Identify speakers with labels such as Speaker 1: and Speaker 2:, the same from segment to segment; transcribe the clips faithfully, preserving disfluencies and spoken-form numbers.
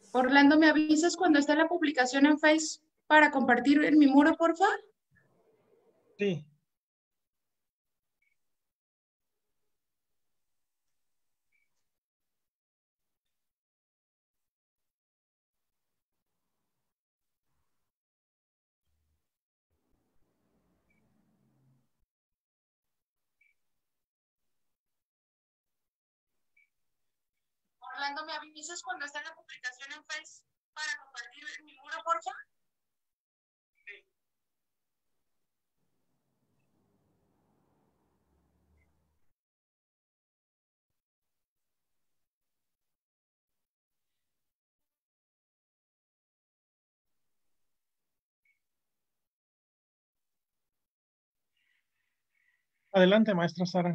Speaker 1: Orlando, ¿me avisas cuando esté la publicación en Face para compartir en mi muro, porfa?
Speaker 2: Sí.
Speaker 1: Orlando, ¿me avisas cuando esté la publicación en Face para compartir en mi muro, porfa?
Speaker 2: Adelante, maestra Sara.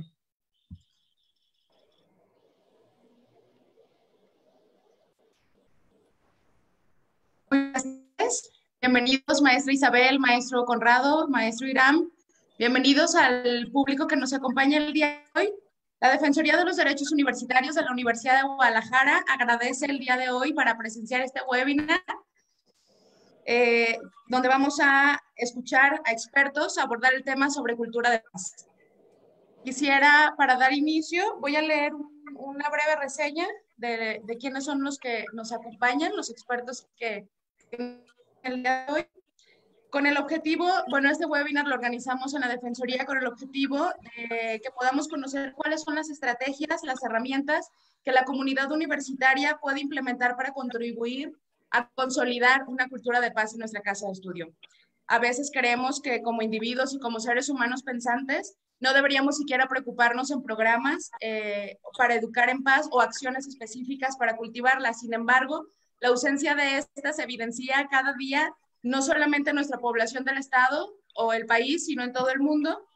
Speaker 1: Buenas tardes. Bienvenidos, maestra Isabel, maestro Conrado, maestro Irán. Bienvenidos al público que nos acompaña el día de hoy. La Defensoría de los Derechos Universitarios de la Universidad de Guadalajara agradece el día de hoy para presenciar este webinar, eh, donde vamos a escuchar a expertos abordar el tema sobre cultura de paz. Quisiera, para dar inicio, voy a leer un, una breve reseña de, de quiénes son los que nos acompañan, los expertos que, que el día de hoy. Con el objetivo, bueno, este webinar lo organizamos en la Defensoría con el objetivo de que podamos conocer cuáles son las estrategias, las herramientas que la comunidad universitaria puede implementar para contribuir a consolidar una cultura de paz en nuestra casa de estudio. A veces creemos que como individuos y como seres humanos pensantes no deberíamos siquiera preocuparnos en programas eh, para educar en paz o acciones específicas para cultivarla. Sin embargo, la ausencia de estas evidencia cada día no solamente en nuestra población del estado o el país, sino en todo el mundo.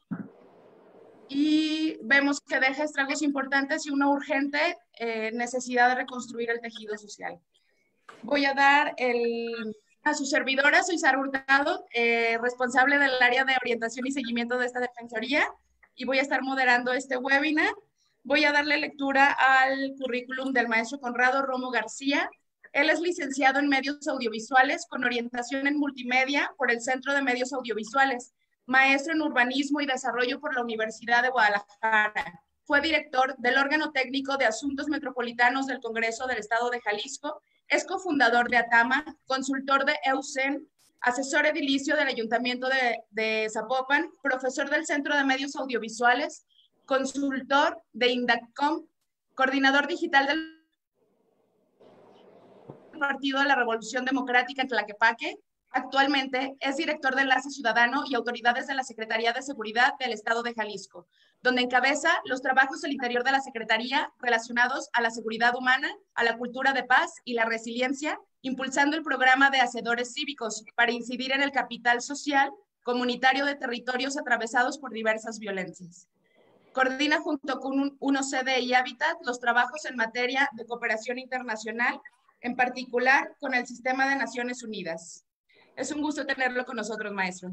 Speaker 1: Y vemos que deja estragos importantes y una urgente eh, necesidad de reconstruir el tejido social. Voy a dar el, a su servidora, soy Sara Hurtado, eh, responsable del área de orientación y seguimiento de esta defensoría, y voy a estar moderando este webinar. Voy a darle lectura al currículum del maestro Conrado Romo García. Él es licenciado en medios audiovisuales con orientación en multimedia por el Centro de Medios Audiovisuales, maestro en urbanismo y desarrollo por la Universidad de Guadalajara. Fue director del órgano técnico de asuntos metropolitanos del Congreso del Estado de Jalisco. Es cofundador de ATAMA, consultor de EUCEN, asesor edilicio del Ayuntamiento de, de Zapopan, profesor del Centro de Medios Audiovisuales, consultor de INDACOM, coordinador digital del Partido de la Revolución Democrática en Tlaquepaque. Actualmente es director de Enlace Ciudadano y autoridades de la Secretaría de Seguridad del Estado de Jalisco, donde encabeza los trabajos del interior de la Secretaría relacionados a la seguridad humana, a la cultura de paz y la resiliencia, impulsando el programa de hacedores cívicos para incidir en el capital social comunitario de territorios atravesados por diversas violencias. Coordina junto con uno C D y Hábitat los trabajos en materia de cooperación internacional, en particular con el Sistema de Naciones Unidas. Es un gusto tenerlo con nosotros, maestro.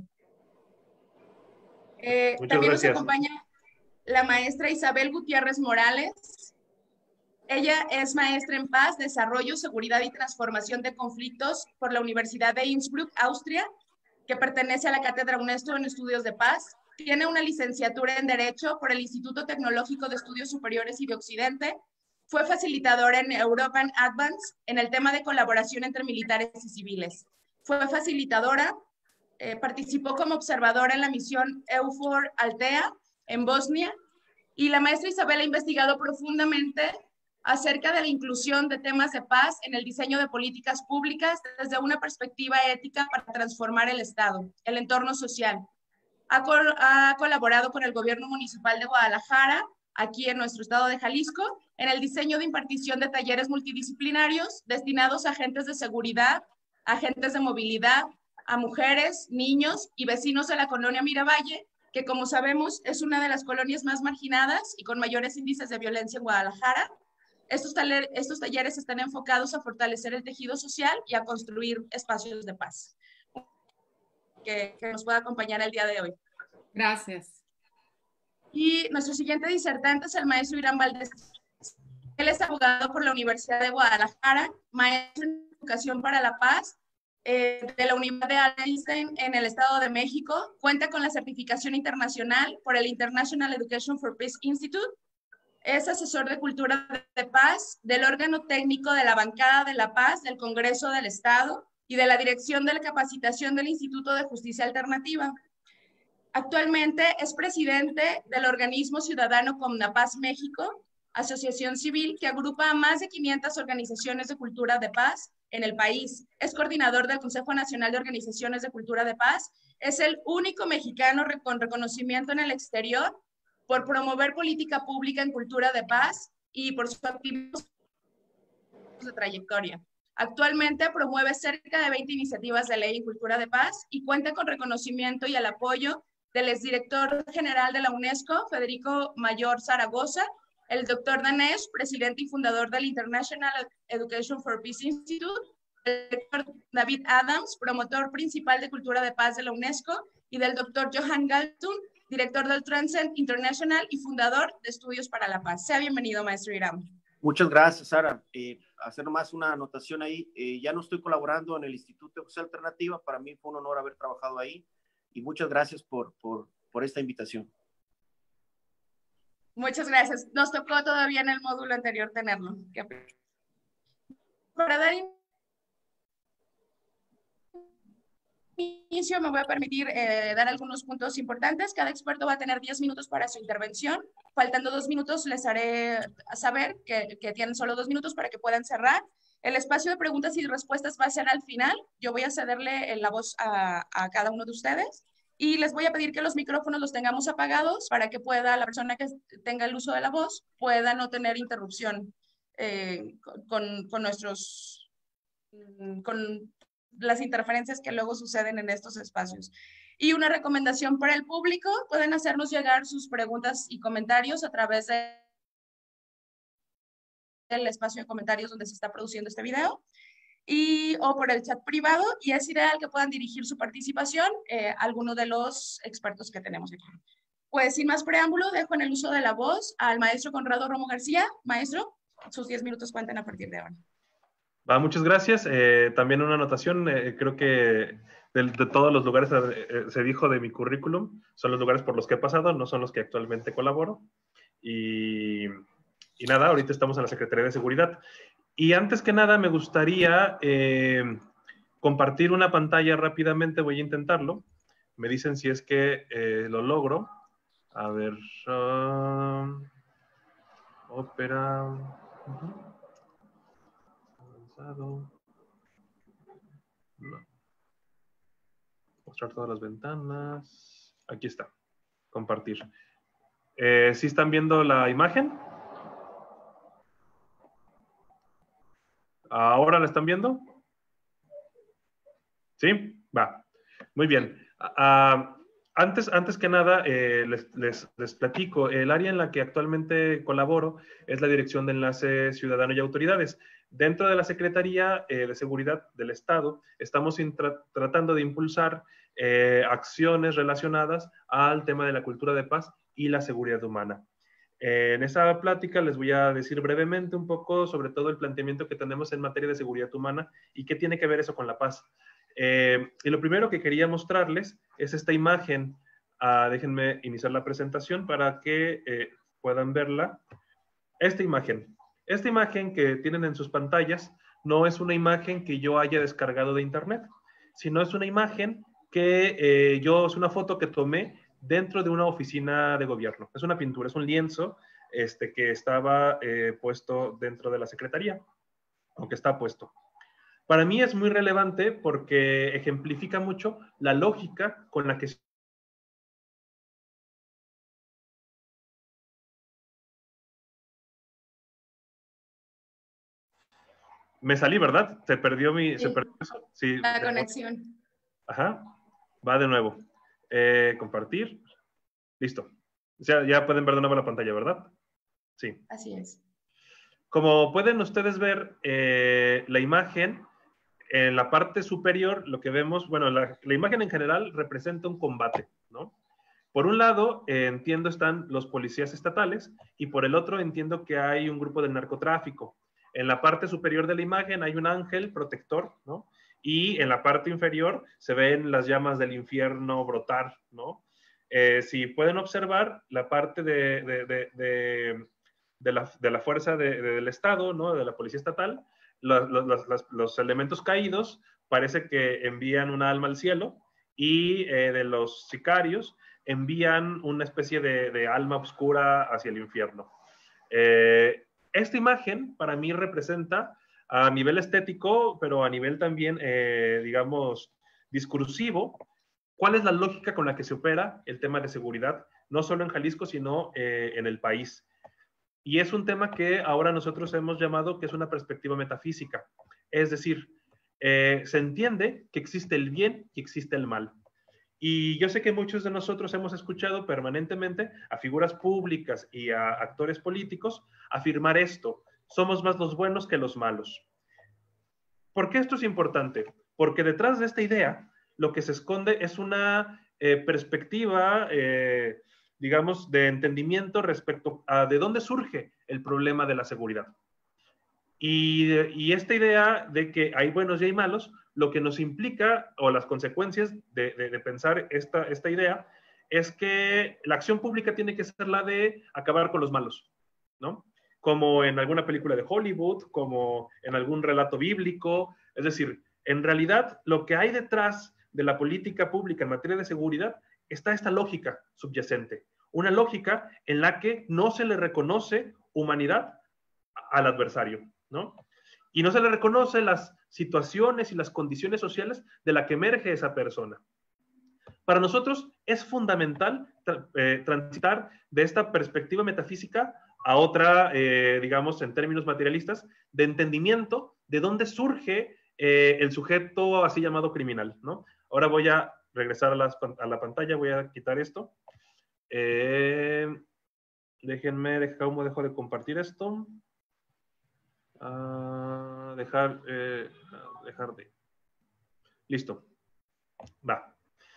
Speaker 1: Eh,
Speaker 3: Muchas
Speaker 1: también
Speaker 3: gracias.
Speaker 1: nos acompaña la maestra Isabel Gutiérrez Morales. Ella es maestra en paz, desarrollo, seguridad y transformación de conflictos por la Universidad de Innsbruck, Austria, que pertenece a la Cátedra UNESCO en Estudios de Paz. Tiene una licenciatura en Derecho por el Instituto Tecnológico de Estudios Superiores y de Occidente. Fue facilitadora en European Advance en el tema de colaboración entre militares y civiles. Fue facilitadora, eh, participó como observadora en la misión EUFOR Altea en Bosnia, y la maestra Isabel ha investigado profundamente acerca de la inclusión de temas de paz en el diseño de políticas públicas desde una perspectiva ética para transformar el Estado, el entorno social. Ha, col ha colaborado con el gobierno municipal de Guadalajara, aquí en nuestro estado de Jalisco, en el diseño de impartición de talleres multidisciplinarios destinados a agentes de seguridad, agentes de movilidad, a mujeres, niños y vecinos de la colonia Miravalle, que como sabemos es una de las colonias más marginadas y con mayores índices de violencia en Guadalajara. Estos, taller, estos talleres están enfocados a fortalecer el tejido social y a construir espacios de paz. Que, que nos pueda acompañar el día de hoy.
Speaker 4: Gracias.
Speaker 1: Y nuestro siguiente disertante es el maestro Irán Valdés. Él es abogado por la Universidad de Guadalajara, maestro en Educación para la Paz eh, de la Universidad de Einstein en el Estado de México. Cuenta con la certificación internacional por el International Education for Peace Institute. Es asesor de Cultura de Paz del órgano técnico de la Bancada de la Paz del Congreso del Estado y de la Dirección de la Capacitación del Instituto de Justicia Alternativa. Actualmente es presidente del organismo ciudadano Comnapaz México, asociación civil que agrupa a más de quinientas organizaciones de cultura de paz en el país. Es coordinador del Consejo Nacional de Organizaciones de Cultura de Paz. Es el único mexicano con reconocimiento en el exterior por promover política pública en cultura de paz y por su activismo de trayectoria. Actualmente promueve cerca de veinte iniciativas de ley en cultura de paz y cuenta con reconocimiento y el apoyo del exdirector general de la UNESCO, Federico Mayor Zaragoza, el doctor Danesh, presidente y fundador del International Education for Peace Institute, el doctor David Adams, promotor principal de cultura de paz de la UNESCO, y del doctor Johan Galtung, director del Transcend International y fundador de Estudios para la Paz. Sea bienvenido, maestro Hiram.
Speaker 3: Muchas gracias, Sara. Eh, hacer nomás una anotación ahí. Eh, ya no estoy colaborando en el Instituto de Justicia Alternativa. Para mí fue un honor haber trabajado ahí. Y muchas gracias por, por, por esta invitación.
Speaker 1: Muchas gracias. Nos tocó todavía en el módulo anterior tenerlo. Para dar inicio, me voy a permitir eh, dar algunos puntos importantes. Cada experto va a tener diez minutos para su intervención. Faltando dos minutos, les haré saber que, que tienen solo dos minutos para que puedan cerrar. El espacio de preguntas y respuestas va a ser al final. Yo voy a cederle la voz a, a cada uno de ustedes y les voy a pedir que los micrófonos los tengamos apagados para que pueda la persona que tenga el uso de la voz pueda no tener interrupción eh, con, con nuestros... con las interferencias que luego suceden en estos espacios. Y una recomendación para el público, pueden hacernos llegar sus preguntas y comentarios a través de el espacio de comentarios donde se está produciendo este video y, o por el chat privado, y es ideal que puedan dirigir su participación eh, a alguno de los expertos que tenemos aquí. Pues sin más preámbulo, dejo en el uso de la voz al maestro Conrado Romo García. Maestro, sus diez minutos cuentan a partir de ahora.
Speaker 4: Va, muchas gracias. Eh, también una anotación, eh, creo que de, de todos los lugares eh, se dijo de mi currículum, son los lugares por los que he pasado, no son los que actualmente colaboro. Y, y nada, ahorita estamos en la Secretaría de Seguridad. Y antes que nada me gustaría eh, compartir una pantalla rápidamente, voy a intentarlo. Me dicen si es que eh, lo logro. A ver, uh, ópera... Uh-huh. No. Mostrar todas las ventanas. Aquí está. Compartir. Eh, ¿Sí están viendo la imagen? ¿Ahora la están viendo? ¿Sí? Va. Muy bien. Uh, antes, antes que nada, eh, les, les, les platico. El área en la que actualmente colaboro es la Dirección de Enlace Ciudadano y Autoridades. Dentro de la Secretaría eh, de Seguridad del Estado, estamos tra tratando de impulsar eh, acciones relacionadas al tema de la cultura de paz y la seguridad humana. Eh, en esta plática les voy a decir brevemente un poco sobre todo el planteamiento que tenemos en materia de seguridad humana y qué tiene que ver eso con la paz. Eh, y lo primero que quería mostrarles es esta imagen. Uh, déjenme iniciar la presentación para que eh, puedan verla. Esta imagen. Esta imagen que tienen en sus pantallas no es una imagen que yo haya descargado de internet, sino es una imagen que eh, yo, es una foto que tomé dentro de una oficina de gobierno. Es una pintura, es un lienzo este, que estaba eh, puesto dentro de la Secretaría, aunque está puesto. Para mí es muy relevante porque ejemplifica mucho la lógica con la que me salí, ¿verdad? Se perdió mi... Sí. ¿Se perdió eso? Sí.
Speaker 1: La conexión.
Speaker 4: Ajá. Va de nuevo. Eh, compartir. Listo. Ya, ya pueden ver de nuevo la pantalla, ¿verdad? Sí.
Speaker 1: Así es.
Speaker 4: Como pueden ustedes ver, eh, la imagen, en la parte superior, lo que vemos, bueno, la, la imagen en general representa un combate, ¿no? Por un lado, eh, entiendo, están los policías estatales y por el otro entiendo que hay un grupo de narcotráfico. En la parte superior de la imagen hay un ángel protector, ¿no? Y en la parte inferior se ven las llamas del infierno brotar, ¿no? Eh, si pueden observar la parte de, de, de, de, de, la, de la fuerza de, de, del Estado, ¿no? De la policía estatal, los, los, los, los elementos caídos parece que envían una alma al cielo, y eh, de los sicarios envían una especie de, de alma oscura hacia el infierno. Eh, esta imagen para mí representa a nivel estético, pero a nivel también, eh, digamos, discursivo, cuál es la lógica con la que se opera el tema de seguridad, no solo en Jalisco, sino eh, en el país. Y es un tema que ahora nosotros hemos llamado que es una perspectiva metafísica. Es decir, eh, se entiende que existe el bien y existe el mal. Y yo sé que muchos de nosotros hemos escuchado permanentemente a figuras públicas y a actores políticos afirmar esto: somos más los buenos que los malos. ¿Por qué esto es importante? Porque detrás de esta idea lo que se esconde es una eh, perspectiva, eh, digamos, de entendimiento respecto a de dónde surge el problema de la seguridad. Y, y esta idea de que hay buenos y hay malos, lo que nos implica, o las consecuencias de, de, de pensar esta, esta idea, es que la acción pública tiene que ser la de acabar con los malos, ¿no? Como en alguna película de Hollywood, como en algún relato bíblico. Es decir, en realidad lo que hay detrás de la política pública en materia de seguridad está esta lógica subyacente, una lógica en la que no se le reconoce humanidad al adversario, ¿no? Y no se le reconoce las situaciones y las condiciones sociales de la que emerge esa persona. Para nosotros es fundamental tra eh, transitar de esta perspectiva metafísica a otra, eh, digamos, en términos materialistas, de entendimiento de dónde surge eh, el sujeto así llamado criminal, ¿no? Ahora voy a regresar a, las, a la pantalla, voy a quitar esto. Eh, déjenme, dejar, ¿cómo dejo de compartir esto? Uh, dejar, eh, dejar de... Listo. Va.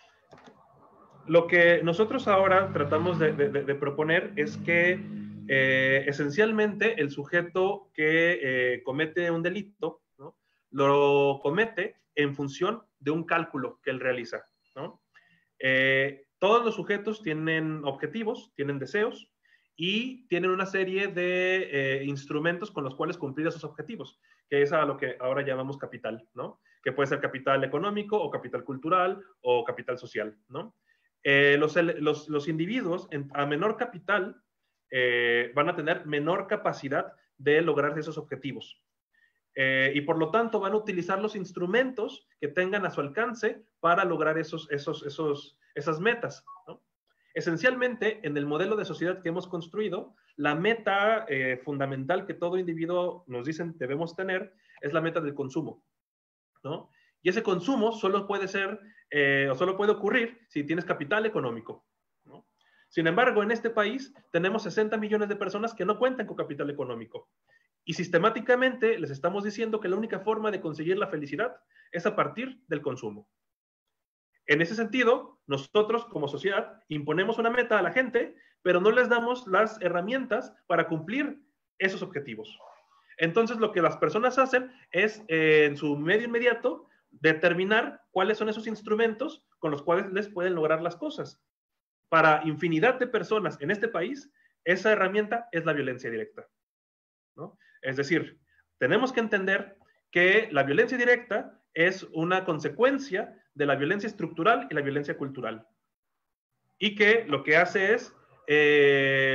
Speaker 4: Lo que nosotros ahora tratamos de, de, de proponer es que eh, esencialmente el sujeto que eh, comete un delito, ¿no?, lo comete en función de un cálculo que él realiza, ¿no? Eh, todos los sujetos tienen objetivos, tienen deseos, y tienen una serie de eh, instrumentos con los cuales cumplir esos objetivos, que es a lo que ahora llamamos capital, ¿no? Que puede ser capital económico, o capital cultural, o capital social, ¿no? Eh, los, los, los individuos en, a menor capital eh, van a tener menor capacidad de lograr esos objetivos. Eh, y por lo tanto van a utilizar los instrumentos que tengan a su alcance para lograr esos, esos, esos, esas metas, ¿no? Esencialmente, en el modelo de sociedad que hemos construido, la meta eh, fundamental que todo individuo nos dicen debemos tener es la meta del consumo, ¿no? Y ese consumo solo puede ser, eh, o solo puede ocurrir si tienes capital económico, ¿no? Sin embargo, en este país tenemos sesenta millones de personas que no cuentan con capital económico. Y sistemáticamente les estamos diciendo que la única forma de conseguir la felicidad es a partir del consumo. En ese sentido, nosotros como sociedad imponemos una meta a la gente, pero no les damos las herramientas para cumplir esos objetivos. Entonces, lo que las personas hacen es, eh, en su medio inmediato, determinar cuáles son esos instrumentos con los cuales les pueden lograr las cosas. Para infinidad de personas en este país, esa herramienta es la violencia directa, ¿no? Es decir, tenemos que entender que la violencia directa es una consecuencia de la violencia estructural y la violencia cultural. Y que lo que hace es eh,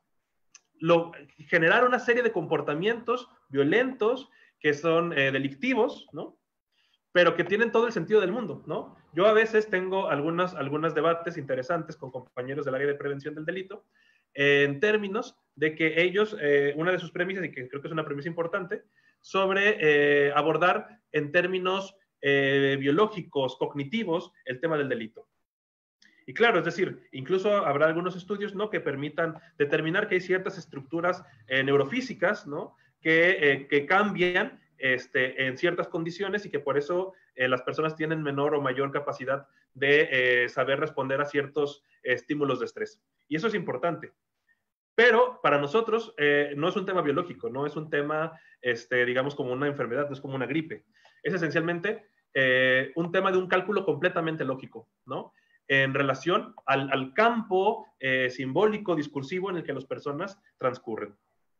Speaker 4: lo, generar una serie de comportamientos violentos que son eh, delictivos, ¿no? Pero que tienen todo el sentido del mundo, ¿no? Yo a veces tengo algunos, algunos debates interesantes con compañeros del área de prevención del delito, eh, en términos de que ellos, eh, una de sus premisas, y que creo que es una premisa importante, sobre eh, abordar en términos eh, biológicos, cognitivos, el tema del delito. Y claro, es decir, incluso habrá algunos estudios, ¿no?, que permitan determinar que hay ciertas estructuras eh, neurofísicas, ¿no?, que, eh, que cambian este, en ciertas condiciones, y que por eso eh, las personas tienen menor o mayor capacidad de eh, saber responder a ciertos eh, estímulos de estrés. Y eso es importante. Pero para nosotros eh, no es un tema biológico, no es un tema, este, digamos, como una enfermedad, no es como una gripe. Es esencialmente eh, un tema de un cálculo completamente lógico, ¿no? En relación al, al campo eh, simbólico, discursivo en el que las personas transcurren.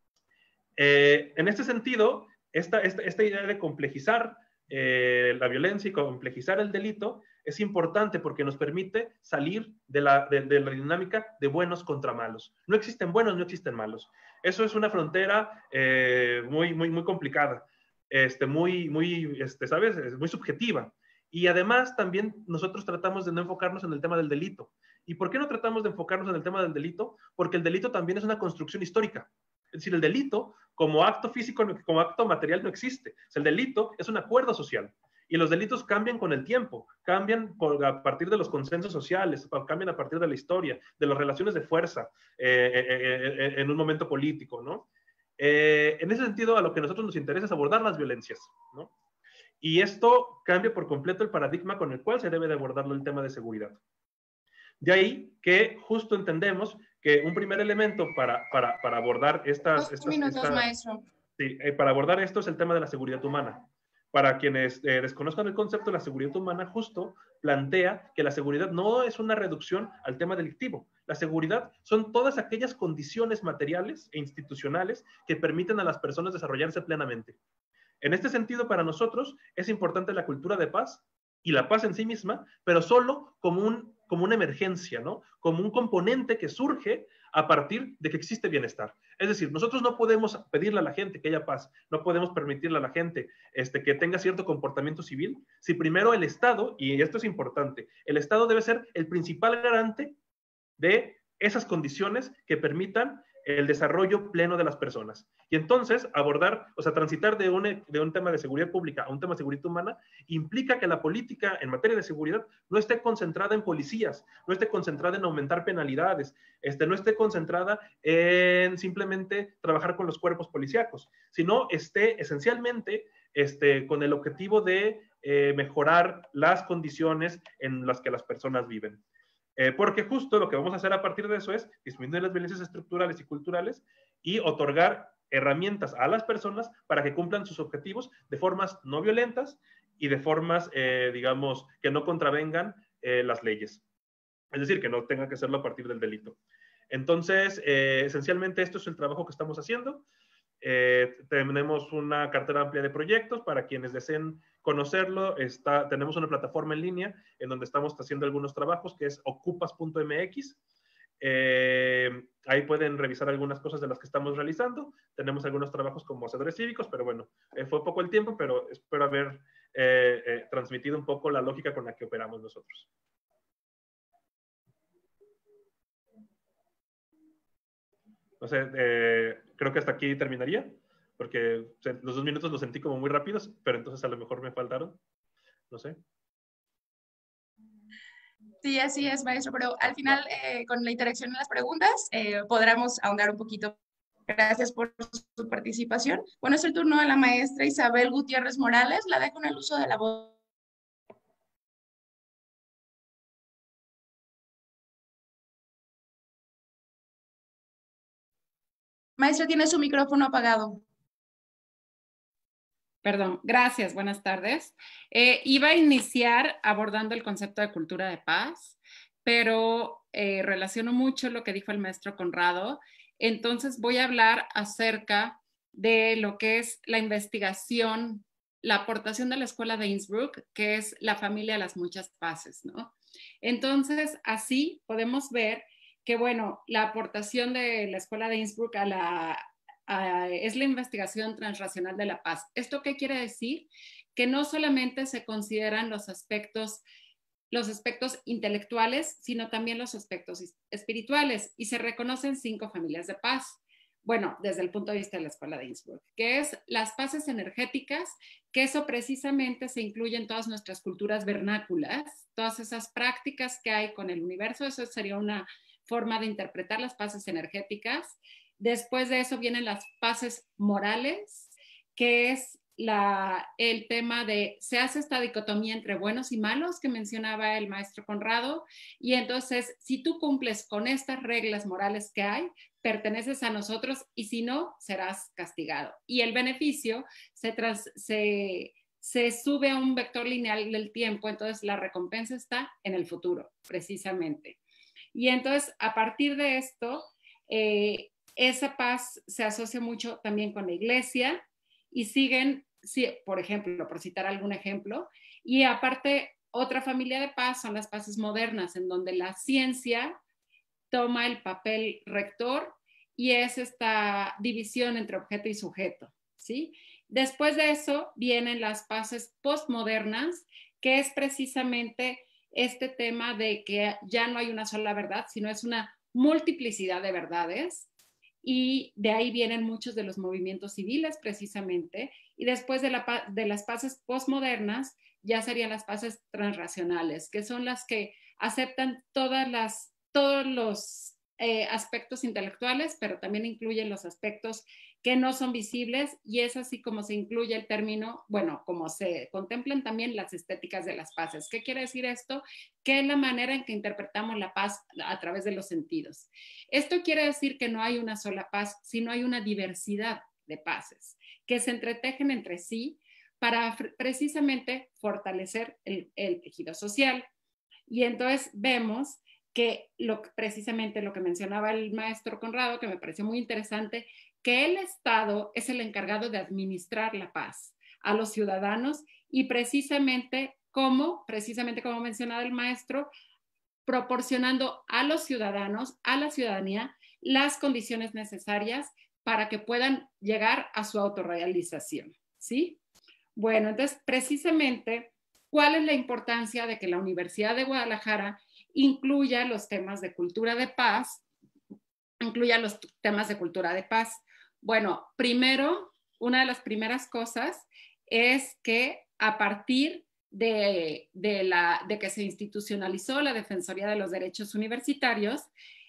Speaker 4: Eh, en este sentido, esta, esta, esta idea de complejizar eh, la violencia y complejizar el delito es importante porque nos permite salir de la, de, de la dinámica de buenos contra malos. No existen buenos, no existen malos. Eso es una frontera eh, muy, muy, muy complicada, este, muy, muy, este, ¿sabes? Es muy subjetiva. Y además también nosotros tratamos de no enfocarnos en el tema del delito. ¿Y por qué no tratamos de enfocarnos en el tema del delito? Porque el delito también es una construcción histórica. Es decir, el delito como acto físico, como acto material no existe. O sea, el delito es un acuerdo social. Y los delitos cambian con el tiempo, cambian por, a partir de los consensos sociales, cambian a partir de la historia, de las relaciones de fuerza eh, eh, eh, en un momento político, ¿no? Eh, en ese sentido, a lo que a nosotros nos interesa es abordar las violencias, ¿no? Y esto cambia por completo el paradigma con el cual se debe de abordarlo el tema de seguridad. De ahí que justo entendemos que un primer elemento para, para, para abordar estas...
Speaker 1: Dos
Speaker 4: estas
Speaker 1: minutos,
Speaker 4: esta,
Speaker 1: maestro.
Speaker 4: Sí, eh, para abordar esto es el tema de la seguridad humana. Para quienes eh, desconozcan el concepto de la seguridad humana, justo plantea que la seguridad no es una reducción al tema delictivo. La seguridad son todas aquellas condiciones materiales e institucionales que permiten a las personas desarrollarse plenamente. En este sentido, para nosotros es importante la cultura de paz y la paz en sí misma, pero solo como, un, como una emergencia, ¿no? Como un componente que surge a partir de que existe bienestar. Es decir, nosotros no podemos pedirle a la gente que haya paz, no podemos permitirle a la gente este, que tenga cierto comportamiento civil, si primero el Estado, y esto es importante, el Estado debe ser el principal garante de esas condiciones que permitan el desarrollo pleno de las personas. Y entonces abordar, o sea, transitar de un, de un tema de seguridad pública a un tema de seguridad humana implica que la política en materia de seguridad no esté concentrada en policías, no esté concentrada en aumentar penalidades, este, no esté concentrada en simplemente trabajar con los cuerpos policíacos, sino esté esencialmente este, con el objetivo de eh, mejorar las condiciones en las que las personas viven. Eh, porque justo lo que vamos a hacer a partir de eso es disminuir las violencias estructurales y culturales y otorgar herramientas a las personas para que cumplan sus objetivos de formas no violentas y de formas, eh, digamos, que no contravengan eh, las leyes. Es decir, que no tenga que hacerlo a partir del delito. Entonces, eh, esencialmente esto es el trabajo que estamos haciendo. Eh, tenemos una cartera amplia de proyectos para quienes deseen conocerlo. Está, tenemos una plataforma en línea en donde estamos haciendo algunos trabajos que es ocupas punto m x. Eh, ahí pueden revisar algunas cosas de las que estamos realizando. Tenemos algunos trabajos como hacedores cívicos, pero bueno, eh, fue poco el tiempo, pero espero haber eh, eh, transmitido un poco la lógica con la que operamos nosotros. No sé, eh, creo que hasta aquí terminaría, porque los dos minutos los sentí como muy rápidos, pero entonces a lo mejor me faltaron. No sé.
Speaker 1: Sí, así es, maestro, pero al final, eh, con la interacción en las preguntas, eh, podremos ahondar un poquito. Gracias por su participación. Bueno, es el turno de la maestra Isabel Gutiérrez Morales. La dejo en el uso de la voz. Maestra, tiene su micrófono apagado.
Speaker 5: Perdón, gracias, buenas tardes. Eh, iba a iniciar abordando el concepto de cultura de paz, pero eh, relaciono mucho lo que dijo el maestro Conrado. Entonces voy a hablar acerca de lo que es la investigación, la aportación de la Escuela de Innsbruck, que es la familia de las muchas paces, ¿no? Entonces, así podemos ver que, bueno, la aportación de la Escuela de Innsbruck a la, a, es la investigación transracional de la paz. ¿Esto qué quiere decir? Que no solamente se consideran los aspectos, los aspectos intelectuales, sino también los aspectos espirituales, y se reconocen cinco familias de paz. Bueno, desde el punto de vista de la Escuela de Innsbruck, que es las paces energéticas, que eso precisamente se incluye en todas nuestras culturas vernáculas, todas esas prácticas que hay con el universo. Eso sería una forma de interpretar las paces energéticas. Después de eso vienen las paces morales, que es la, el tema de, se hace esta dicotomía entre buenos y malos que mencionaba el maestro Conrado, y entonces si tú cumples con estas reglas morales que hay, perteneces a nosotros, y si no, serás castigado. Y el beneficio se, tras, se, se sube a un vector lineal del tiempo, entonces la recompensa está en el futuro, precisamente. Y entonces, a partir de esto, eh, esa paz se asocia mucho también con la iglesia, y siguen, sí, por ejemplo, por citar algún ejemplo, y aparte, otra familia de paz son las paces modernas, en donde la ciencia toma el papel rector y es esta división entre objeto y sujeto, ¿sí? Después de eso vienen las paces postmodernas, que es precisamente este tema de que ya no hay una sola verdad, sino es una multiplicidad de verdades, y de ahí vienen muchos de los movimientos civiles precisamente, y después de, la, de las paces postmodernas ya serían las paces transracionales, que son las que aceptan todas las, todos los eh, aspectos intelectuales, pero también incluyen los aspectos que no son visibles, y es así como se incluye el término, bueno, como se contemplan también las estéticas de las paces. ¿Qué quiere decir esto? Que es la manera en que interpretamos la paz a través de los sentidos. Esto quiere decir que no hay una sola paz, sino hay una diversidad de paces que se entretejen entre sí para precisamente fortalecer el, el tejido social. Y entonces vemos que lo, precisamente lo que mencionaba el maestro Conrado, que me pareció muy interesante, que el Estado es el encargado de administrar la paz a los ciudadanos, y precisamente como, precisamente como mencionaba el maestro, proporcionando a los ciudadanos, a la ciudadanía, las condiciones necesarias para que puedan llegar a su autorrealización, ¿sí? Bueno, entonces, precisamente, ¿cuál es la importancia de que la Universidad de Guadalajara incluya los temas de cultura de paz, incluya los temas de cultura de paz? Bueno, primero, una de las primeras cosas es que a partir de, de, la, de que se institucionalizó la Defensoría de los Derechos Universitarios,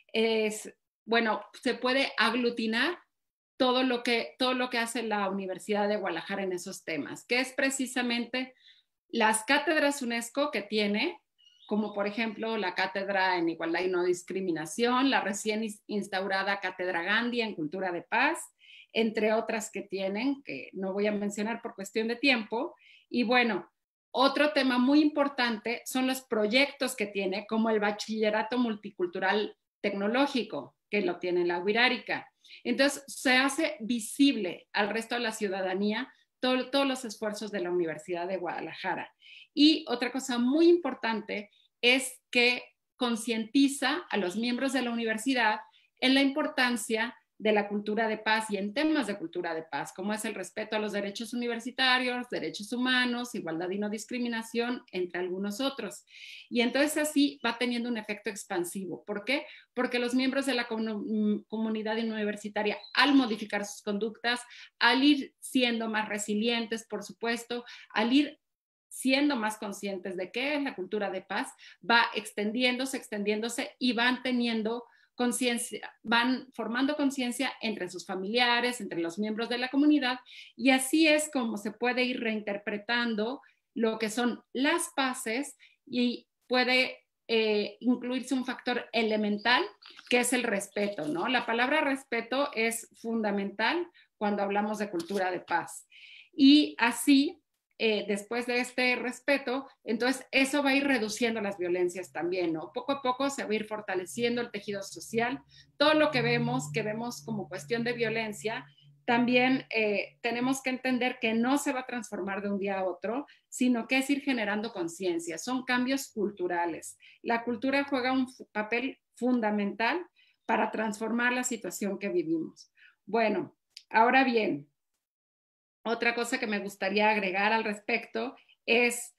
Speaker 5: es, bueno, se puede aglutinar todo lo que, todo lo que hace la Universidad de Guadalajara en esos temas, que es precisamente las cátedras UNESCO que tiene, como por ejemplo la Cátedra en Igualdad y No Discriminación, la recién instaurada Cátedra Gandhi en Cultura de Paz, entre otras que tienen, que no voy a mencionar por cuestión de tiempo. Y bueno, otro tema muy importante son los proyectos que tiene, como el Bachillerato Multicultural Tecnológico, que lo tiene la Wixárika. Entonces, se hace visible al resto de la ciudadanía todo, todos los esfuerzos de la Universidad de Guadalajara. Y otra cosa muy importante es que concientiza a los miembros de la universidad en la importancia de la cultura de paz y en temas de cultura de paz, como es el respeto a los derechos universitarios, derechos humanos, igualdad y no discriminación, entre algunos otros. Y entonces así va teniendo un efecto expansivo. ¿Por qué? Porque los miembros de la comun- comunidad universitaria, al modificar sus conductas, al ir siendo más resilientes, por supuesto, al ir siendo más conscientes de qué es la cultura de paz, va extendiéndose, extendiéndose y van teniendo conciencia, van formando conciencia entre sus familiares, entre los miembros de la comunidad, y así es como se puede ir reinterpretando lo que son las paces, y puede eh, incluirse un factor elemental que es el respeto, ¿no? La palabra respeto es fundamental cuando hablamos de cultura de paz. Y así, Eh, después de este respeto, entonces eso va a ir reduciendo las violencias también, ¿no? Poco a poco se va a ir fortaleciendo el tejido social. Todo lo que vemos, que vemos como cuestión de violencia, también eh, tenemos que entender que no se va a transformar de un día a otro, sino que es ir generando conciencia. Son cambios culturales. La cultura juega un papel fundamental para transformar la situación que vivimos. Bueno, ahora bien, otra cosa que me gustaría agregar al respecto es,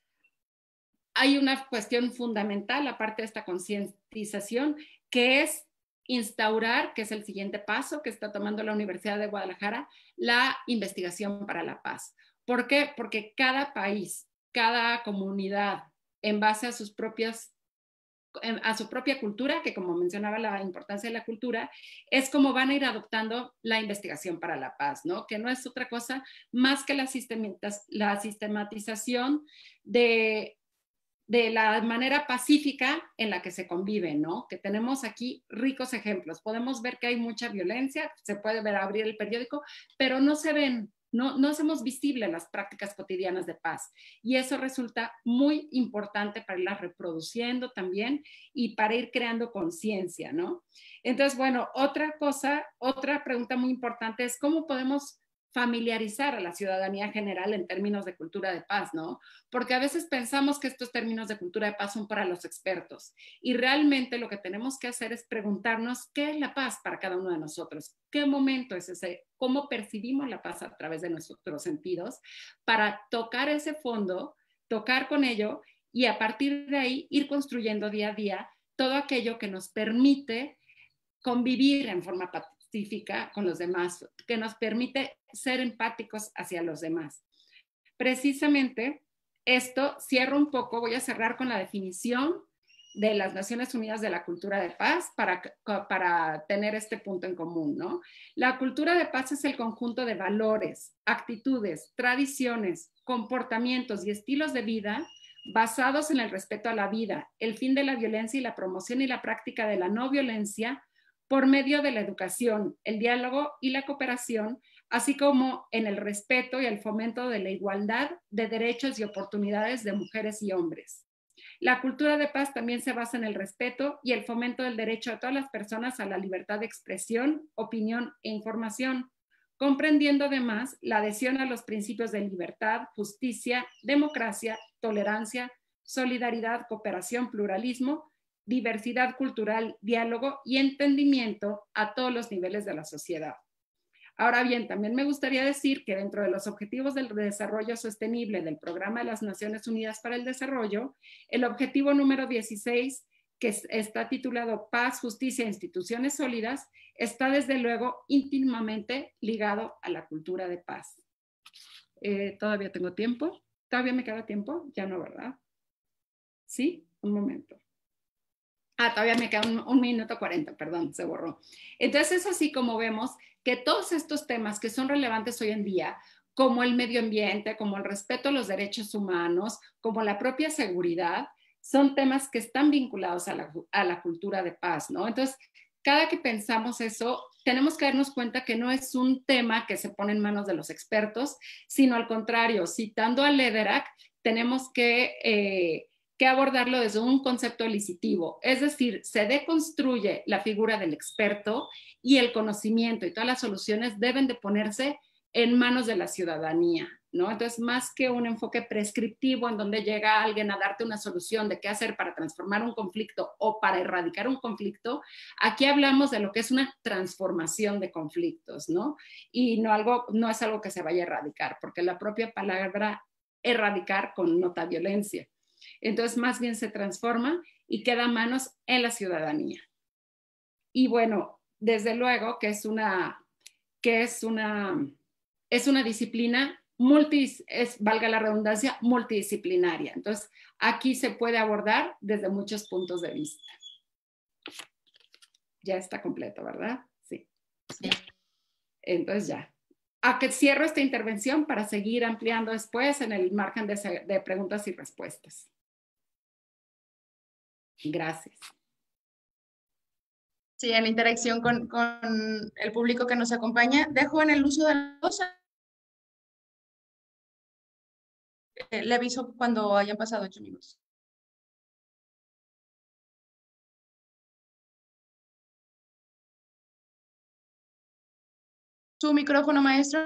Speaker 5: hay una cuestión fundamental, aparte de esta concientización, que es instaurar, que es el siguiente paso que está tomando la Universidad de Guadalajara, la investigación para la paz. ¿Por qué? Porque cada país, cada comunidad, en base a sus propias a su propia cultura, que como mencionaba la importancia de la cultura, es como van a ir adoptando la investigación para la paz, ¿no? Que no es otra cosa más que la, la sistematización de, de la manera pacífica en la que se convive, ¿no? Que tenemos aquí ricos ejemplos. Podemos ver que hay mucha violencia, se puede ver abrir el periódico, pero no se ven. No, no hacemos visibles las prácticas cotidianas de paz y eso resulta muy importante para irlas reproduciendo también y para ir creando conciencia, ¿no? Entonces, bueno, otra cosa, otra pregunta muy importante es cómo podemos familiarizar a la ciudadanía general en términos de cultura de paz, ¿no? Porque a veces pensamos que estos términos de cultura de paz son para los expertos y realmente lo que tenemos que hacer es preguntarnos qué es la paz para cada uno de nosotros, qué momento es ese, cómo percibimos la paz a través de nuestros sentidos para tocar ese fondo, tocar con ello y a partir de ahí ir construyendo día a día todo aquello que nos permite convivir en forma pacífica con los demás, que nos permite ser empáticos hacia los demás. Precisamente esto cierra un poco, voy a cerrar con la definición de las Naciones Unidas de la Cultura de Paz para, para tener este punto en común, ¿no? La cultura de paz es el conjunto de valores, actitudes, tradiciones, comportamientos y estilos de vida basados en el respeto a la vida, el fin de la violencia y la promoción y la práctica de la no violencia por medio de la educación, el diálogo y la cooperación, así como en el respeto y el fomento de la igualdad de derechos y oportunidades de mujeres y hombres. La cultura de paz también se basa en el respeto y el fomento del derecho a todas las personas a la libertad de expresión, opinión e información, comprendiendo además la adhesión a los principios de libertad, justicia, democracia, tolerancia, solidaridad, cooperación, pluralismo, diversidad cultural, diálogo y entendimiento a todos los niveles de la sociedad. Ahora bien, también me gustaría decir que dentro de los Objetivos del Desarrollo Sostenible del Programa de las Naciones Unidas para el Desarrollo, el objetivo número dieciséis, que está titulado Paz, Justicia e Instituciones Sólidas, está desde luego íntimamente ligado a la cultura de paz. Eh, ¿Todavía tengo tiempo? ¿Todavía me queda tiempo? Ya no, ¿verdad? Sí, un momento. Ah, todavía me queda un, un minuto cuarenta, perdón, se borró. Entonces es así como vemos que todos estos temas que son relevantes hoy en día, como el medio ambiente, como el respeto a los derechos humanos, como la propia seguridad, son temas que están vinculados a la, a la cultura de paz, ¿no? Entonces, cada que pensamos eso, tenemos que darnos cuenta que no es un tema que se pone en manos de los expertos, sino al contrario, citando a Lederach, tenemos que... Eh, que abordarlo desde un concepto lisitivo, es decir, se deconstruye la figura del experto y el conocimiento y todas las soluciones deben de ponerse en manos de la ciudadanía, ¿no? Entonces, más que un enfoque prescriptivo en donde llega alguien a darte una solución de qué hacer para transformar un conflicto o para erradicar un conflicto, aquí hablamos de lo que es una transformación de conflictos, ¿no? Y no, algo, no es algo que se vaya a erradicar, porque la propia palabra erradicar connota violencia. Entonces, más bien se transforma y queda a manos en la ciudadanía. Y bueno, desde luego que es una, que es una, es una disciplina multi, es, valga la redundancia, multidisciplinaria. Entonces, aquí se puede abordar desde muchos puntos de vista. Ya está completo, ¿verdad? Sí.
Speaker 1: Sí.
Speaker 5: Entonces ya. A que cierro esta intervención para seguir ampliando después en el margen de, de preguntas y respuestas. Gracias.
Speaker 1: Sí, en la interacción con, con el público que nos acompaña, dejo en el uso de la voz. Eh, le aviso cuando hayan pasado ocho minutos. Su micrófono, maestro.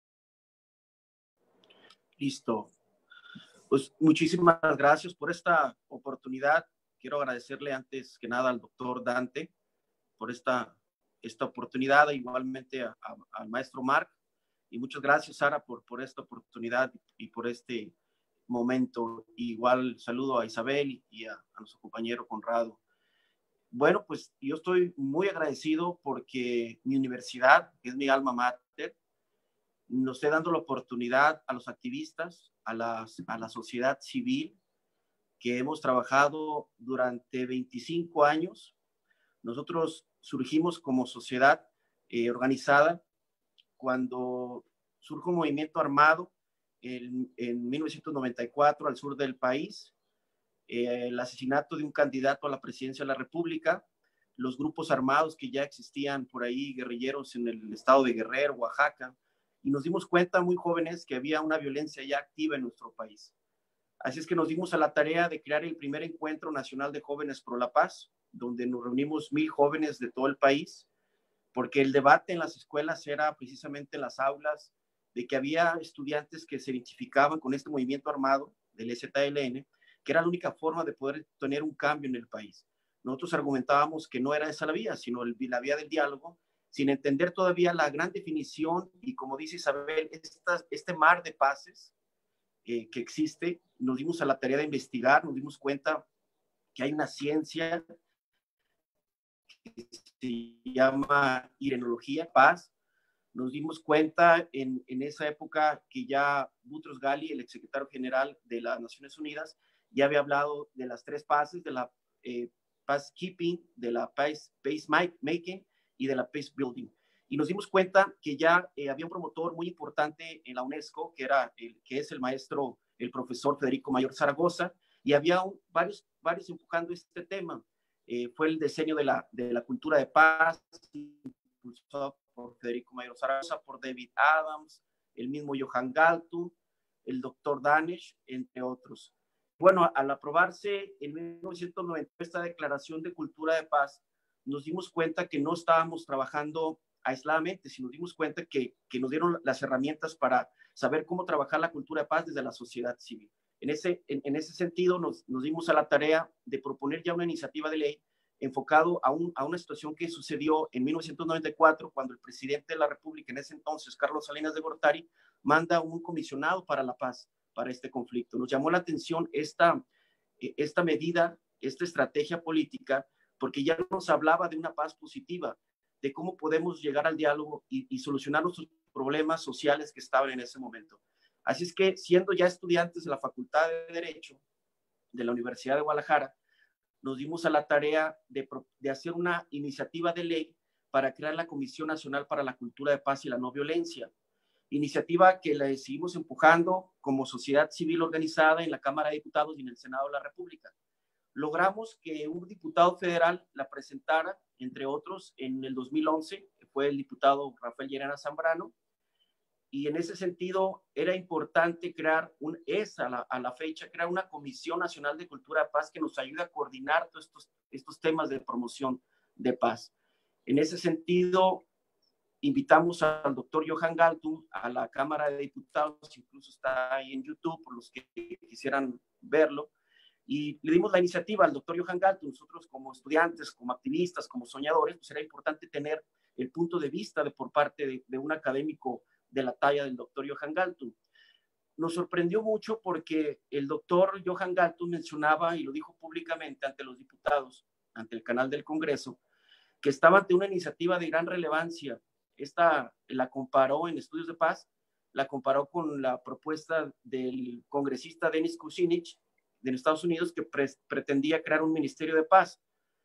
Speaker 3: Listo. Pues muchísimas gracias por esta oportunidad. Quiero agradecerle antes que nada al doctor Dante por esta, esta oportunidad, igualmente a, a, al maestro Marc, y muchas gracias, Sara, por, por esta oportunidad y por este momento. Igual saludo a Isabel y a, a nuestro compañero Conrado. Bueno, pues yo estoy muy agradecido porque mi universidad, que es mi alma mater, nos esté dando la oportunidad a los activistas, a, las, a la sociedad civil, que hemos trabajado durante veinticinco años. Nosotros surgimos como sociedad eh, organizada cuando surge un movimiento armado en, en mil novecientos noventa y cuatro al sur del país, eh, el asesinato de un candidato a la presidencia de la República, los grupos armados que ya existían por ahí, guerrilleros en el estado de Guerrero, Oaxaca, y nos dimos cuenta muy jóvenes que había una violencia ya activa en nuestro país. Así es que nos dimos a la tarea de crear el primer encuentro nacional de jóvenes pro la paz, donde nos reunimos mil jóvenes de todo el país, porque el debate en las escuelas era precisamente en las aulas, de que había estudiantes que se identificaban con este movimiento armado del E Z L N, que era la única forma de poder tener un cambio en el país. Nosotros argumentábamos que no era esa la vía, sino el, la vía del diálogo, sin entender todavía la gran definición y, como dice Isabel, esta, este mar de paces eh, que existe. Nos dimos a la tarea de investigar, nos dimos cuenta que hay una ciencia que se llama irenología, paz. Nos dimos cuenta en, en esa época que ya Boutros Ghali, el exsecretario general de las Naciones Unidas, ya había hablado de las tres paces, de la eh, peacekeeping, de la peace, peace making y de la peace building. Y nos dimos cuenta que ya eh, había un promotor muy importante en la UNESCO, que, era el, que es el maestro, el profesor Federico Mayor Zaragoza, y había un, varios, varios empujando este tema. Eh, fue el diseño de la, de la cultura de paz, impulsado por Federico Mayor Zaragoza, por David Adams, el mismo Johan Galtung, el doctor Danesh, entre otros. Bueno, al aprobarse en mil novecientos noventa esta Declaración de Cultura de Paz, nos dimos cuenta que no estábamos trabajando aisladamente, sino nos dimos cuenta que, que nos dieron las herramientas para saber cómo trabajar la cultura de paz desde la sociedad civil. En ese, en, en ese sentido, nos, nos dimos a la tarea de proponer ya una iniciativa de ley enfocado a, un, a una situación que sucedió en mil novecientos noventa y cuatro, cuando el presidente de la República, en ese entonces, Carlos Salinas de Gortari, manda un comisionado para la paz, para este conflicto. Nos llamó la atención esta, esta medida, esta estrategia política, porque ya nos hablaba de una paz positiva, de cómo podemos llegar al diálogo y, y solucionar los problemas sociales que estaban en ese momento. Así es que, siendo ya estudiantes de la Facultad de Derecho de la Universidad de Guadalajara, nos dimos a la tarea de, de hacer una iniciativa de ley para crear la Comisión Nacional para la Cultura de Paz y la No Violencia. Iniciativa que la seguimos empujando como sociedad civil organizada en la Cámara de Diputados y en el Senado de la República. Logramos que un diputado federal la presentara, entre otros, en el dos mil once, que fue el diputado Rafael Llerena Zambrano, y en ese sentido era importante crear, un, es a la, a la fecha, crear una Comisión Nacional de Cultura de Paz que nos ayude a coordinar todos estos, estos temas de promoción de paz. En ese sentido, invitamos al doctor Johan Galtung a la Cámara de Diputados, incluso está ahí en YouTube por los que quisieran verlo, y le dimos la iniciativa al doctor Johan Galtung. Nosotros como estudiantes, como activistas, como soñadores, pues era importante tener el punto de vista de, por parte de, de un académico de la talla del doctor Johan Galtung. Nos sorprendió mucho porque el doctor Johan Galtung mencionaba, y lo dijo públicamente ante los diputados, ante el canal del Congreso, que estaba ante una iniciativa de gran relevancia. Esta la comparó en Estudios de Paz, la comparó con la propuesta del congresista Denis Kucinich de Estados Unidos, que pre pretendía crear un ministerio de paz,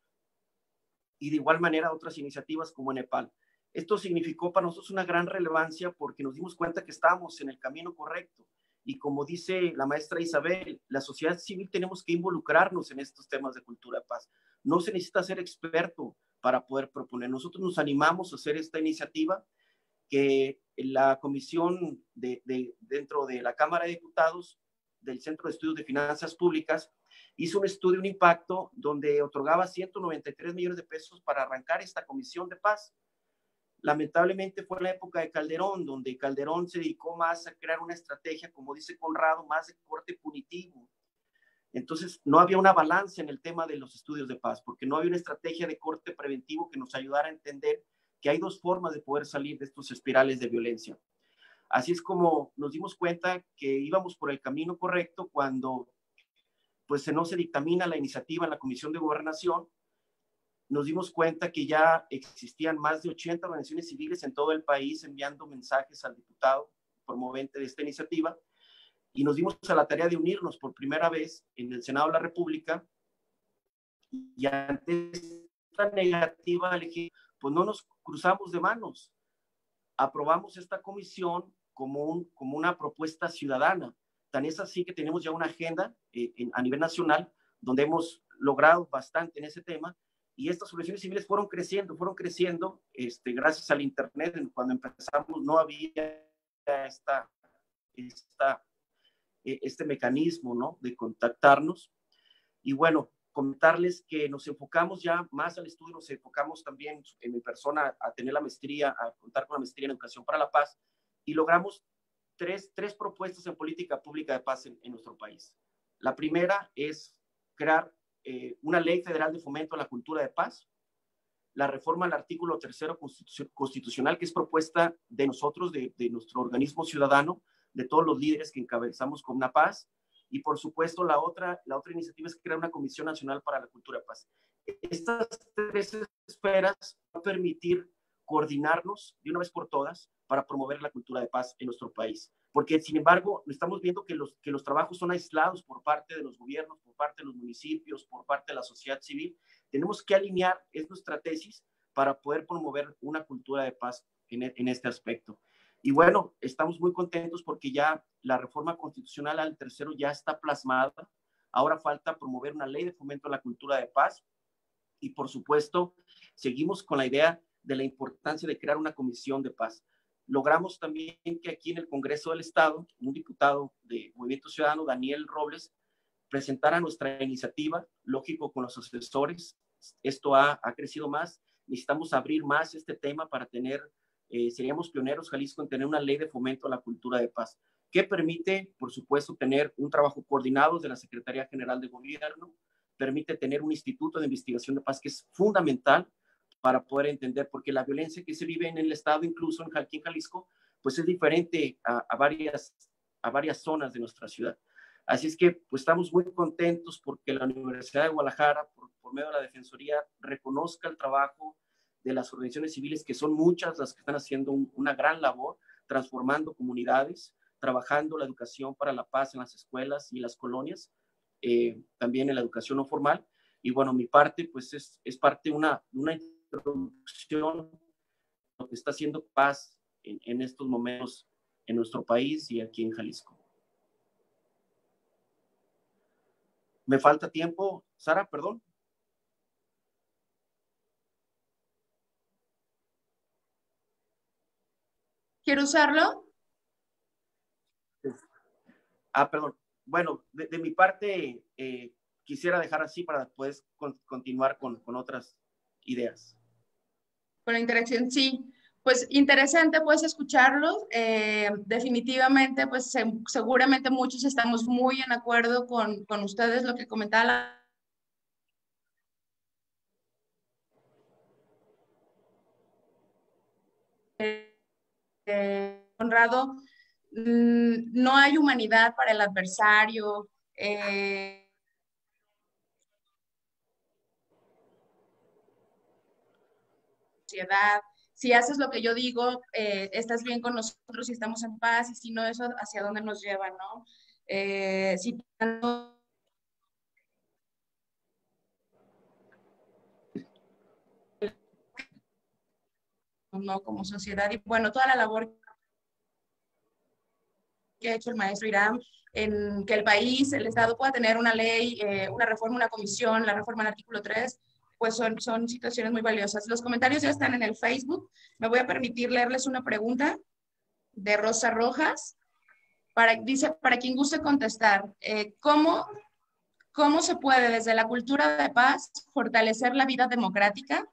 Speaker 3: y de igual manera otras iniciativas como en Nepal. Esto significó para nosotros una gran relevancia porque nos dimos cuenta que estábamos en el camino correcto, y como dice la maestra Isabel, la sociedad civil tenemos que involucrarnos en estos temas de cultura de paz. No se necesita ser experto para poder proponer. Nosotros nos animamos a hacer esta iniciativa, que la comisión de, de, dentro de la Cámara de Diputados del Centro de Estudios de Finanzas Públicas hizo un estudio, un impacto, donde otorgaba ciento noventa y tres millones de pesos para arrancar esta comisión de paz. Lamentablemente fue la época de Calderón, donde Calderón se dedicó más a crear una estrategia, como dice Conrado, más de corte punitivo. Entonces no había una balanza en el tema de los estudios de paz, porque no había una estrategia de corte preventivo que nos ayudara a entender que hay dos formas de poder salir de estos espirales de violencia. Así es como nos dimos cuenta que íbamos por el camino correcto cuando pues no se dictamina la iniciativa en la Comisión de Gobernación. Nos dimos cuenta que ya existían más de ochenta organizaciones civiles en todo el país enviando mensajes al diputado promovente de esta iniciativa, y nos dimos a la tarea de unirnos por primera vez en el Senado de la República, y ante esta negativa elegir, pues no nos cruzamos de manos. Aprobamos esta comisión como, un, como una propuesta ciudadana. Tan es así que tenemos ya una agenda eh, en, a nivel nacional donde hemos logrado bastante en ese tema, y estas organizaciones civiles fueron creciendo, fueron creciendo, este, gracias al Internet. Cuando empezamos no había esta, esta, este mecanismo, ¿no?, de contactarnos. Y bueno, comentarles que nos enfocamos ya más al estudio, nos enfocamos también en mi persona a tener la maestría, a contar con la maestría en Educación para la Paz, y logramos tres, tres propuestas en política pública de paz en, en nuestro país. La primera es crear eh, una ley federal de fomento a la cultura de paz, la reforma al artículo tercero constitucional, que es propuesta de nosotros, de, de nuestro organismo ciudadano, de todos los líderes que encabezamos con una paz, y por supuesto la otra, la otra iniciativa es crear una Comisión Nacional para la Cultura de Paz. Estas tres esferas van a permitir coordinarnos de una vez por todas para promover la cultura de paz en nuestro país. Porque, sin embargo, estamos viendo que los, que los trabajos son aislados por parte de los gobiernos, por parte de los municipios, por parte de la sociedad civil. Tenemos que alinear, es nuestra tesis, para poder promover una cultura de paz en, en este aspecto. Y bueno, estamos muy contentos porque ya la reforma constitucional al tercero ya está plasmada. Ahora falta promover una ley de fomento a la cultura de paz. Y por supuesto, seguimos con la idea de la importancia de crear una comisión de paz. Logramos también que aquí en el Congreso del Estado, un diputado de Movimiento Ciudadano, Daniel Robles, presentara nuestra iniciativa, lógico, con los asesores. Esto ha, ha crecido más. Necesitamos abrir más este tema para tener, eh, seríamos pioneros, Jalisco, en tener una ley de fomento a la cultura de paz, que permite, por supuesto, tener un trabajo coordinado de la Secretaría General de Gobierno, permite tener un instituto de investigación de paz que es fundamental para poder entender, porque la violencia que se vive en el Estado, incluso en aquí en Jalisco, pues es diferente a, a, varias, a varias zonas de nuestra ciudad. Así es que pues estamos muy contentos porque la Universidad de Guadalajara, por, por medio de la Defensoría, reconozca el trabajo de las organizaciones civiles, que son muchas las que están haciendo un, una gran labor, transformando comunidades, trabajando la educación para la paz en las escuelas y las colonias, eh, también en la educación no formal. Y bueno, mi parte pues es, es parte de una, una introducción lo que está haciendo paz en, en estos momentos en nuestro país y aquí en Jalisco. ¿Me falta tiempo, Sara? Perdón.
Speaker 1: ¿Quiero usarlo?
Speaker 3: Ah, perdón. Bueno, de, de mi parte eh, quisiera dejar así para después con, continuar con, con otras ideas.
Speaker 1: Con la interacción, sí. Pues interesante pues escucharlos. Eh, definitivamente, pues se, seguramente muchos estamos muy en acuerdo con, con ustedes, lo que comentaba la... Eh, Conrado, mmm, no hay humanidad para el adversario. Eh, sociedad. Si haces lo que yo digo, eh, estás bien con nosotros y estamos en paz, y si no, eso hacia dónde nos lleva, ¿no? Eh, si no, no como sociedad, y bueno, toda la labor que ha hecho el maestro Irán en que el país, el Estado pueda tener una ley, eh, una reforma, una comisión, la reforma al artículo tres, pues son, son situaciones muy valiosas. Los comentarios ya están en el Facebook. Me voy a permitir leerles una pregunta de Rosa Rojas. Para, dice, para quien guste contestar, eh, ¿cómo, ¿cómo se puede desde la cultura de paz fortalecer la vida democrática?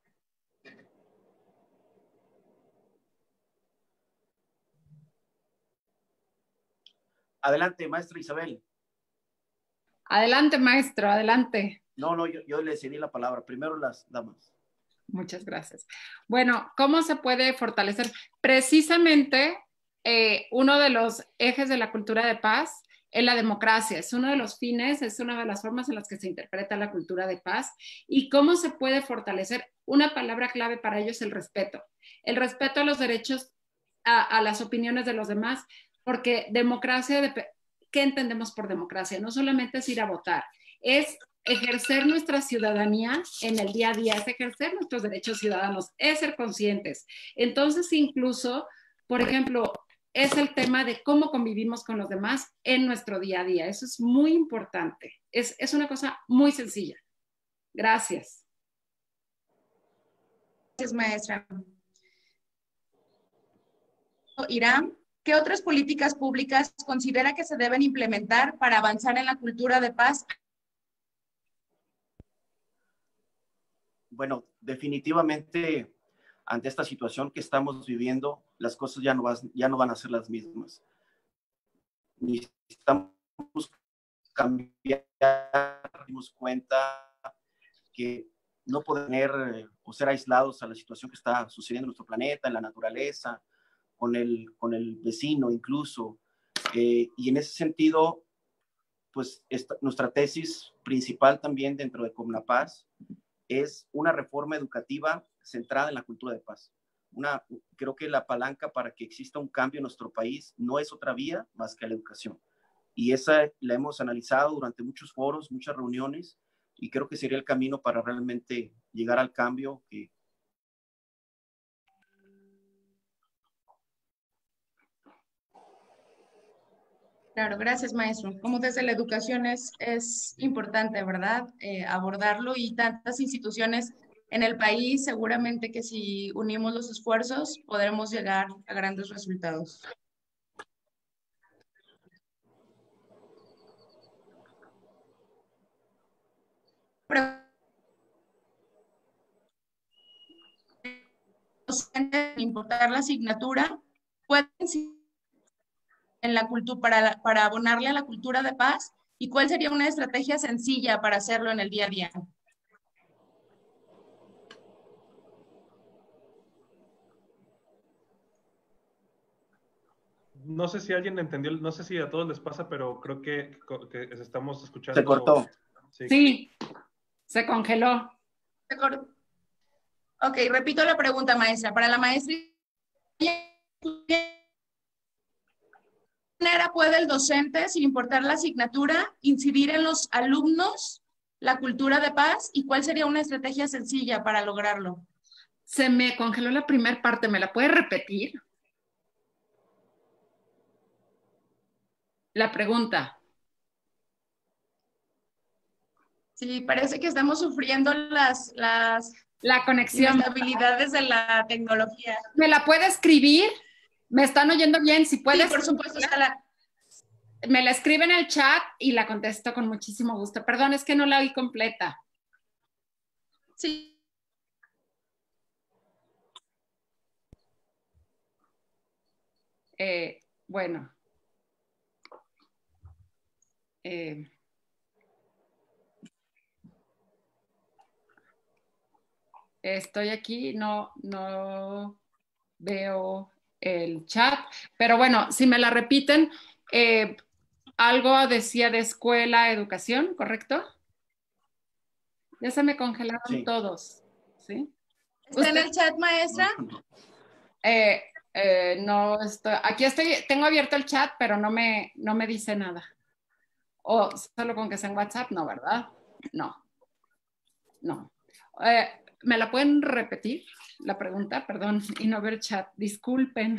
Speaker 3: Adelante, maestra Isabel.
Speaker 5: Adelante, maestro, adelante.
Speaker 3: No, no, yo, yo le cedí la palabra. Primero las damas.
Speaker 5: Muchas gracias. Bueno, ¿cómo se puede fortalecer? Precisamente eh, uno de los ejes de la cultura de paz es la democracia. Es uno de los fines, es una de las formas en las que se interpreta la cultura de paz. ¿Y cómo se puede fortalecer? Una palabra clave para ello es el respeto. El respeto a los derechos, a, a las opiniones de los demás, porque democracia, qué entendemos por democracia. No solamente es ir a votar, es ejercer nuestra ciudadanía en el día a día, es ejercer nuestros derechos ciudadanos, es ser conscientes. Entonces, incluso, por ejemplo, es el tema de cómo convivimos con los demás en nuestro día a día. Eso es muy importante. Es, es una cosa muy sencilla. Gracias.
Speaker 1: Gracias, maestra. Irán, ¿qué otras políticas públicas considera que se deben implementar para avanzar en la cultura de paz?
Speaker 3: Bueno, definitivamente ante esta situación que estamos viviendo, las cosas ya no, vas, ya no van a ser las mismas. Necesitamos cambiar, darnos cuenta que no podemos tener eh, o ser aislados a la situación que está sucediendo en nuestro planeta, en la naturaleza, con el, con el vecino incluso. Eh, y en ese sentido, pues esta, nuestra tesis principal también dentro de Comnapaz es una reforma educativa centrada en la cultura de paz. Una, creo que la palanca para que exista un cambio en nuestro país no es otra vía más que la educación. Y esa la hemos analizado durante muchos foros, muchas reuniones, y creo que sería el camino para realmente llegar al cambio que,
Speaker 1: Claro, gracias, maestro. Como desde la educación es, es importante, ¿verdad? Eh, abordarlo y tantas instituciones en el país, seguramente que si unimos los esfuerzos podremos llegar a grandes resultados. Pero, sin importar la asignatura, pueden en la cultura para, para abonarle a la cultura de paz, y cuál sería una estrategia sencilla para hacerlo en el día a día.
Speaker 4: No sé si alguien entendió, no sé si a todos les pasa, pero creo que, que estamos escuchando.
Speaker 3: Se cortó.
Speaker 5: Sí, sí, se congeló.
Speaker 1: Se cortó. Ok, repito la pregunta, maestra. Para la maestra, ¿de qué manera puede el docente, sin importar la asignatura, incidir en los alumnos la cultura de paz, y cuál sería una estrategia sencilla para lograrlo?
Speaker 5: Se me congeló la primera parte, ¿me la puede repetir? La pregunta.
Speaker 1: Sí, parece que estamos sufriendo las, las
Speaker 5: la conexión,
Speaker 1: inestabilidades de la tecnología.
Speaker 5: ¿Me la puede escribir? ¿Me están oyendo bien? Si puedes.
Speaker 1: Sí, por supuesto. O sea, la...
Speaker 5: Me la escribe en el chat y la contesto con muchísimo gusto. Perdón, es que no la oí completa.
Speaker 1: Sí.
Speaker 5: Eh, bueno. Eh, estoy aquí, no, no veo el chat, pero bueno, si me la repiten, eh, algo decía de escuela, educación, ¿correcto? Ya se me congelaron sí. todos, ¿sí?
Speaker 1: ¿Está en el chat, maestra?
Speaker 5: Eh, eh, no estoy, aquí estoy, tengo abierto el chat, pero no me, no me dice nada. O solo con que sea en WhatsApp, no, ¿verdad? No, no. Eh, ¿Me la pueden repetir la pregunta? Perdón, y no ver chat, disculpen.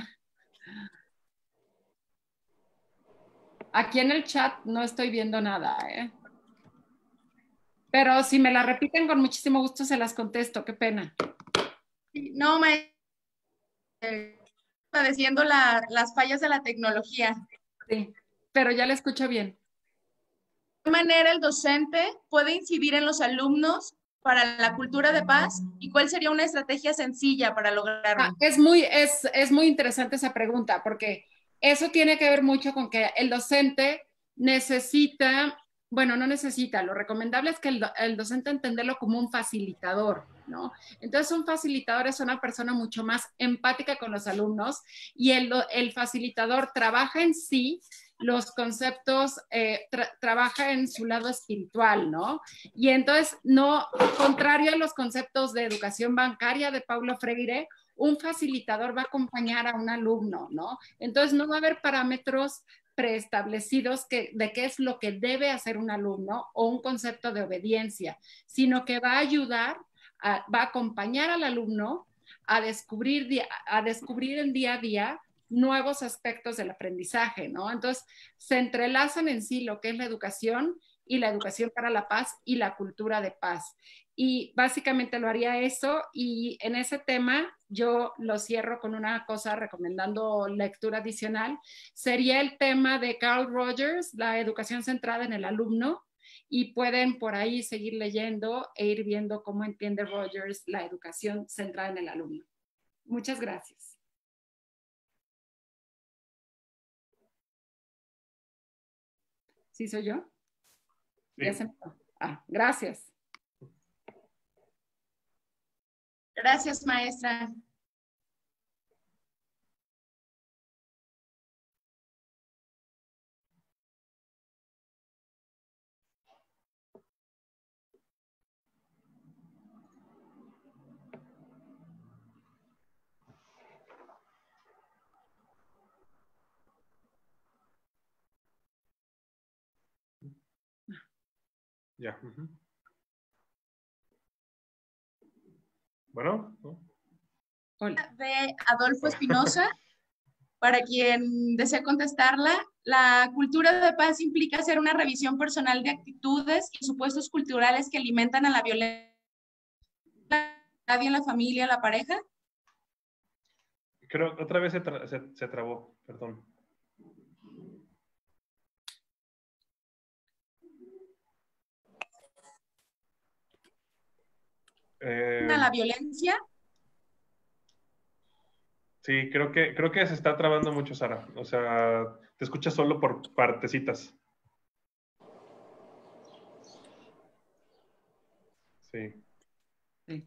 Speaker 5: Aquí en el chat no estoy viendo nada, ¿eh? Pero si me la repiten con muchísimo gusto se las contesto, qué pena.
Speaker 1: No, me eh, padeciendo la, las fallas de la tecnología.
Speaker 5: Sí, pero ya la escucho bien.
Speaker 1: ¿De qué manera el docente puede incidir en los alumnos para la cultura de paz, y cuál sería una estrategia sencilla para lograrlo?
Speaker 5: Ah, es, muy, es, es muy interesante esa pregunta, porque eso tiene que ver mucho con que el docente necesita, bueno, no necesita, lo recomendable es que el, el docente entenderlo como un facilitador, ¿no? Entonces un facilitador es una persona mucho más empática con los alumnos, y el, el facilitador trabaja en sí los conceptos, eh, tra trabaja en su lado espiritual, ¿no? Y entonces, no, contrario a los conceptos de educación bancaria de Paulo Freire, un facilitador va a acompañar a un alumno, ¿no? Entonces, no va a haber parámetros preestablecidos que, de qué es lo que debe hacer un alumno o un concepto de obediencia, sino que va a ayudar, a, va a acompañar al alumno a descubrir, a descubrir en día a día nuevos aspectos del aprendizaje, ¿no? Entonces, se entrelazan en sí lo que es la educación y la educación para la paz y la cultura de paz. Y básicamente lo haría eso, y en ese tema yo lo cierro con una cosa recomendando lectura adicional. Sería el tema de Carl Rogers, la educación centrada en el alumno, y pueden por ahí seguir leyendo e ir viendo cómo entiende Rogers la educación centrada en el alumno. Muchas gracias. ¿Sí soy yo?
Speaker 4: Sí.
Speaker 5: Ya se me... Ah, gracias.
Speaker 1: Gracias, maestra.
Speaker 4: Ya. Uh-huh. Bueno. ¿No?
Speaker 1: Hola. De Adolfo Espinosa, para quien desea contestarla. La cultura de paz implica hacer una revisión personal de actitudes y supuestos culturales que alimentan a la violencia en la familia, la pareja.
Speaker 4: Creo que otra vez se, tra se, se trabó, perdón.
Speaker 1: Eh, ¿A la violencia?
Speaker 4: Sí, creo que, creo que se está trabando mucho, Sara. O sea, te escuchas solo por partecitas. Sí.
Speaker 5: Sí.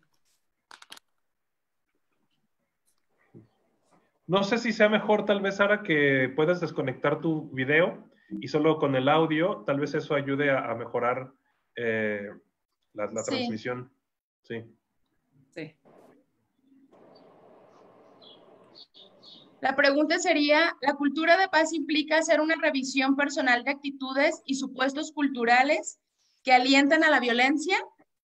Speaker 4: No sé si sea mejor, tal vez, Sara, que puedas desconectar tu video y solo con el audio, tal vez eso ayude a, a mejorar eh, la, la
Speaker 1: sí.
Speaker 4: transmisión. Sí.
Speaker 5: Sí.
Speaker 1: La pregunta sería, ¿la cultura de paz implica hacer una revisión personal de actitudes y supuestos culturales que alientan a la violencia?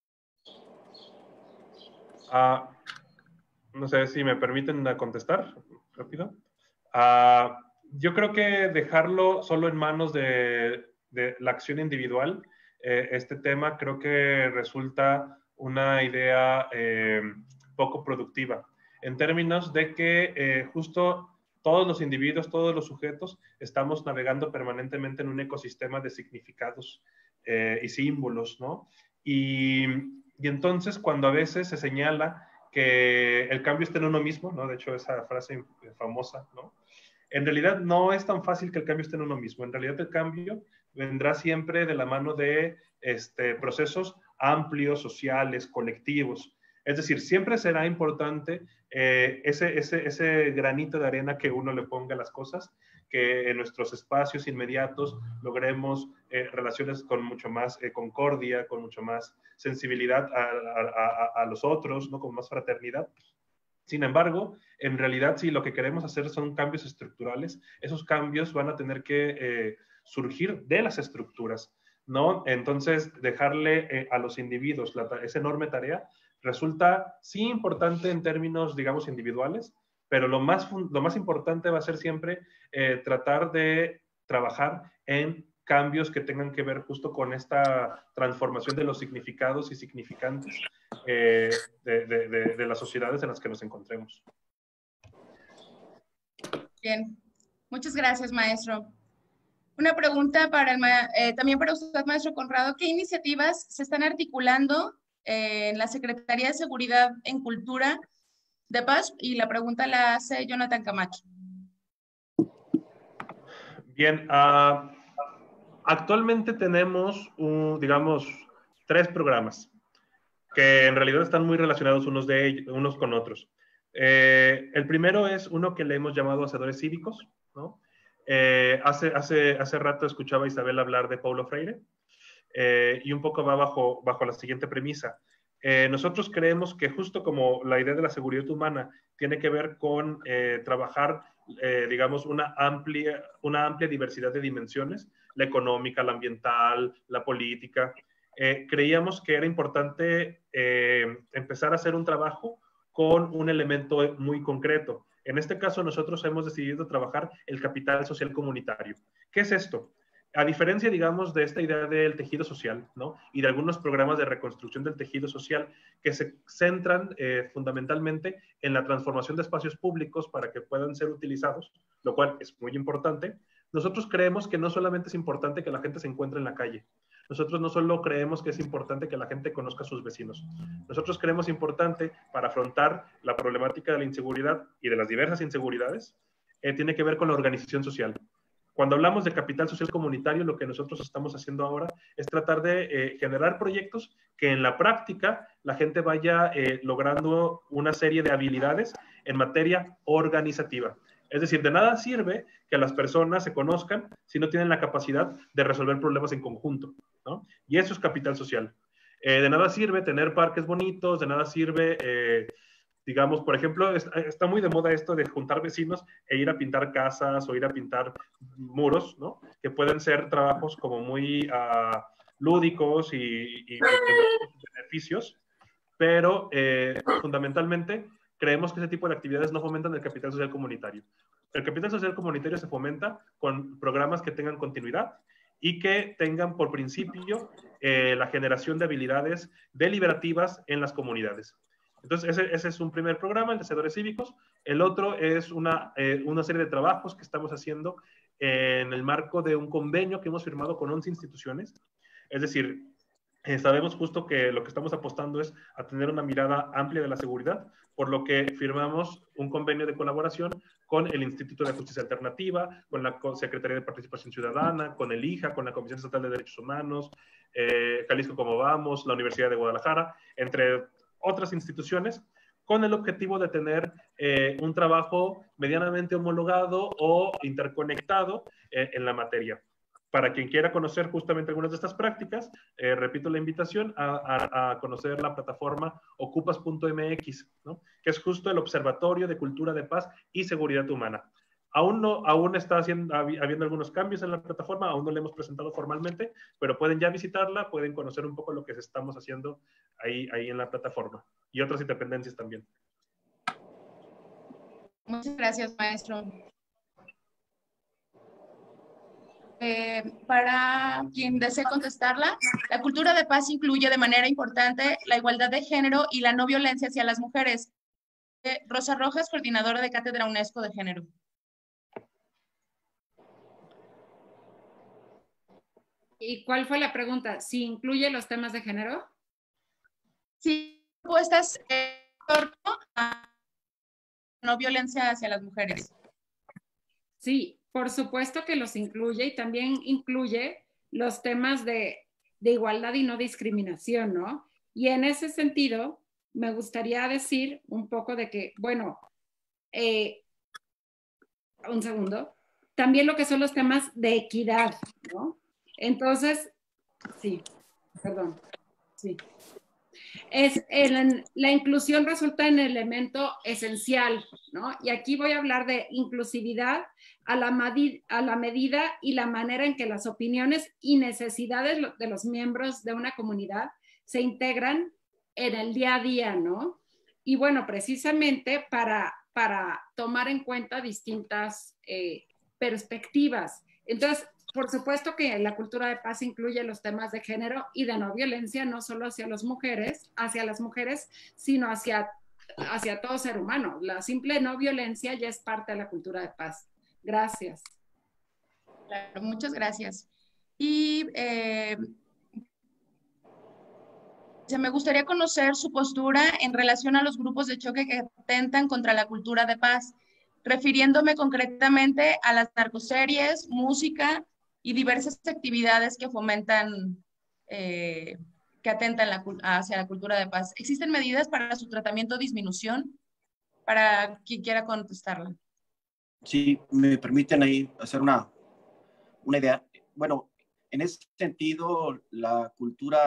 Speaker 4: Uh, no sé si me permiten contestar rápido. Uh, yo creo que dejarlo solo en manos de, de la acción individual, eh, este tema creo que resulta una idea eh, poco productiva, en términos de que eh, justo todos los individuos, todos los sujetos, estamos navegando permanentemente en un ecosistema de significados eh, y símbolos, ¿no? Y, y entonces cuando a veces se señala que el cambio está en uno mismo, ¿no? De hecho, esa frase famosa, ¿no? En realidad no es tan fácil que el cambio esté en uno mismo. En realidad el cambio vendrá siempre de la mano de este, procesos amplios, sociales, colectivos. Es decir, siempre será importante eh, ese, ese, ese granito de arena que uno le ponga a las cosas, que en nuestros espacios inmediatos logremos eh, relaciones con mucho más eh, concordia, con mucho más sensibilidad a, a, a, a los otros, ¿no? Con más fraternidad. Sin embargo, en realidad, si lo que queremos hacer son cambios estructurales, esos cambios van a tener que eh, surgir de las estructuras, ¿no? Entonces, dejarle eh, a los individuos la, esa enorme tarea resulta sí importante en términos, digamos, individuales, pero lo más, lo más importante va a ser siempre eh, tratar de trabajar en cambios que tengan que ver justo con esta transformación de los significados y significantes eh, de, de, de, de las sociedades en las que nos encontremos.
Speaker 1: Bien, muchas gracias, maestro. Una pregunta para el, eh, también para usted, maestro Conrado. ¿Qué iniciativas se están articulando eh, en la Secretaría de Seguridad en Cultura de Paz? Y la pregunta la hace Jonathan Camacho.
Speaker 4: Bien, uh, actualmente tenemos, un, digamos, tres programas que en realidad están muy relacionados unos, de ellos, unos con otros. Eh, el primero es uno que le hemos llamado Hacedores Cívicos, ¿no? Eh, hace, hace, hace rato escuchaba a Isabel hablar de Paulo Freire, eh, y un poco va bajo, bajo la siguiente premisa. Eh, nosotros creemos que justo como la idea de la seguridad humana tiene que ver con eh, trabajar, eh, digamos, una amplia, una amplia diversidad de dimensiones, la económica, la ambiental, la política, eh, creíamos que era importante eh, empezar a hacer un trabajo con un elemento muy concreto. En este caso, nosotros hemos decidido trabajar el capital social comunitario. ¿Qué es esto? A diferencia, digamos, de esta idea del tejido social, ¿no? Y de algunos programas de reconstrucción del tejido social que se centran eh, fundamentalmente en la transformación de espacios públicos para que puedan ser utilizados, lo cual es muy importante, nosotros creemos que no solamente es importante que la gente se encuentre en la calle, nosotros no solo creemos que es importante que la gente conozca a sus vecinos, nosotros creemos importante para afrontar la problemática de la inseguridad y de las diversas inseguridades, eh, tiene que ver con la organización social. Cuando hablamos de capital social comunitario, lo que nosotros estamos haciendo ahora es tratar de eh, generar proyectos que en la práctica la gente vaya eh, logrando una serie de habilidades en materia organizativa. Es decir, de nada sirve que las personas se conozcan si no tienen la capacidad de resolver problemas en conjunto, ¿no? Y eso es capital social. Eh, de nada sirve tener parques bonitos, de nada sirve, eh, digamos, por ejemplo, está, está muy de moda esto de juntar vecinos e ir a pintar casas o ir a pintar muros, ¿no? Que pueden ser trabajos como muy uh, lúdicos y, y, y beneficios, pero eh, fundamentalmente creemos que ese tipo de actividades no fomentan el capital social comunitario. El capital social comunitario se fomenta con programas que tengan continuidad y que tengan por principio eh, la generación de habilidades deliberativas en las comunidades. Entonces, ese, ese es un primer programa, el de hacedores cívicos. El otro es una, eh, una serie de trabajos que estamos haciendo en el marco de un convenio que hemos firmado con once instituciones. Es decir, Eh, sabemos justo que lo que estamos apostando es a tener una mirada amplia de la seguridad, por lo que firmamos un convenio de colaboración con el Instituto de Justicia Alternativa, con la Secretaría de Participación Ciudadana, con el I J A, con la Comisión Estatal de Derechos Humanos, eh, Jalisco Como Vamos, la Universidad de Guadalajara, entre otras instituciones, con el objetivo de tener eh, un trabajo medianamente homologado o interconectado eh, en la materia. Para quien quiera conocer justamente algunas de estas prácticas, eh, repito la invitación a, a, a conocer la plataforma ocupas punto m x, ¿no? Que es justo el Observatorio de Cultura de Paz y Seguridad Humana. Aún, no, aún está haciendo, habiendo algunos cambios en la plataforma, aún no la hemos presentado formalmente, pero pueden ya visitarla, pueden conocer un poco lo que estamos haciendo ahí, ahí en la plataforma y otras independencias también.
Speaker 1: Muchas gracias, maestro. Eh, para quien desee contestarla, la cultura de paz incluye de manera importante la igualdad de género y la no violencia hacia las mujeres. Eh, Rosa Rojas, coordinadora de Cátedra UNESCO de Género.
Speaker 5: ¿Y cuál fue la pregunta? ¿Si incluye los temas de género?
Speaker 1: Sí, propuestas en torno a no violencia hacia las mujeres.
Speaker 5: Sí, por supuesto que los incluye y también incluye los temas de, de igualdad y no discriminación, ¿no? Y en ese sentido, me gustaría decir un poco de que, bueno, eh, un segundo, también lo que son los temas de equidad, ¿no? Entonces, sí, perdón, sí. Es el, la inclusión resulta en el elemento esencial, ¿no? Y aquí voy a hablar de inclusividad a la, a la medida y la manera en que las opiniones y necesidades de los miembros de una comunidad se integran en el día a día, ¿no? Y bueno, precisamente para, para tomar en cuenta distintas eh, perspectivas. Entonces, por supuesto que la cultura de paz incluye los temas de género y de no violencia, no solo hacia las mujeres, hacia las mujeres, sino hacia, hacia todo ser humano. La simple no violencia ya es parte de la cultura de paz. Gracias.
Speaker 1: Claro, muchas gracias. Y eh, me gustaría conocer su postura en relación a los grupos de choque que atentan contra la cultura de paz, refiriéndome concretamente a las narcoseries, música y diversas actividades que fomentan, eh, que atentan la, hacia la cultura de paz. ¿Existen medidas para su tratamiento o disminución? Para quien quiera contestarla.
Speaker 3: Sí, me permiten ahí hacer una, una idea. Bueno, en ese sentido, la cultura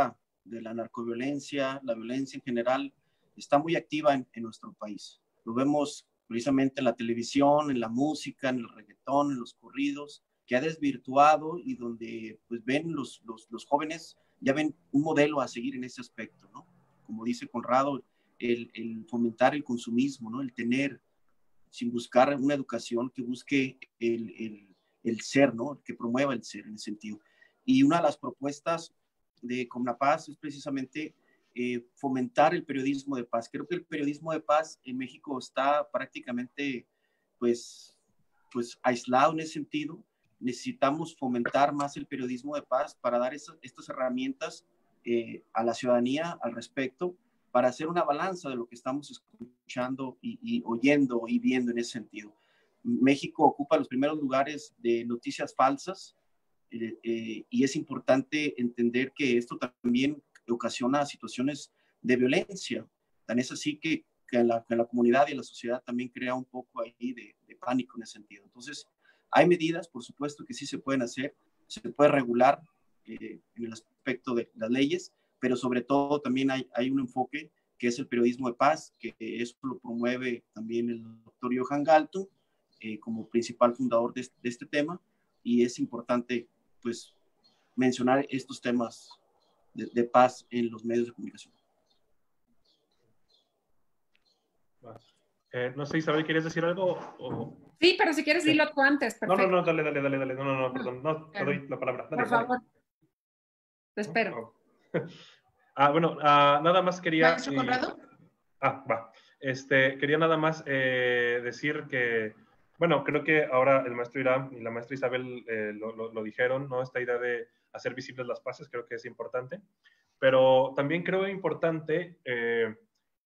Speaker 3: de la narcoviolencia, la violencia en general, está muy activa en, en nuestro país. Lo vemos precisamente en la televisión, en la música, en el reggaetón, en los corridos, que ha desvirtuado y donde pues ven los, los, los jóvenes, ya ven un modelo a seguir en ese aspecto, ¿no? Como dice Conrado, el, el fomentar el consumismo, ¿no? El tener, sin buscar una educación que busque el, el, el ser, ¿no? Que promueva el ser en ese sentido. Y una de las propuestas de Comnapaz es precisamente eh, fomentar el periodismo de paz. Creo que el periodismo de paz en México está prácticamente pues, pues aislado en ese sentido. Necesitamos fomentar más el periodismo de paz para dar esas, estas herramientas eh, a la ciudadanía al respecto, para hacer una balanza de lo que estamos escuchando y, y oyendo y viendo en ese sentido. México ocupa los primeros lugares de noticias falsas eh, eh, y es importante entender que esto también ocasiona situaciones de violencia. Tan es así que, que, en la, que en la comunidad y en la sociedad también crea un poco ahí de, de pánico en ese sentido. Entonces, hay medidas, por supuesto, que sí se pueden hacer, se puede regular eh, en el aspecto de las leyes, pero sobre todo también hay, hay un enfoque que es el periodismo de paz, que eso lo promueve también el doctor Johan Galtung eh, como principal fundador de este, de este tema, y es importante pues mencionar estos temas de, de paz en los medios de comunicación.
Speaker 4: Eh, no sé, Isabel, ¿quieres decir algo? O...
Speaker 5: Sí, pero si quieres
Speaker 4: sí.
Speaker 5: dilo tú antes. Perfecto.
Speaker 4: No, no, no, dale, dale, dale, dale. No, no, no, perdón. No, te doy la palabra. Dale,
Speaker 5: por favor.
Speaker 4: Dale.
Speaker 5: Te espero.
Speaker 4: Oh. Ah, bueno, ah, nada más quería...
Speaker 1: Maestro Conrado.
Speaker 4: Eh, ah, va. Este, quería nada más eh, decir que, bueno, creo que ahora el maestro Irán y la maestra Isabel eh, lo, lo, lo dijeron, ¿no? Esta idea de hacer visibles las paces, creo que es importante. Pero también creo importante eh,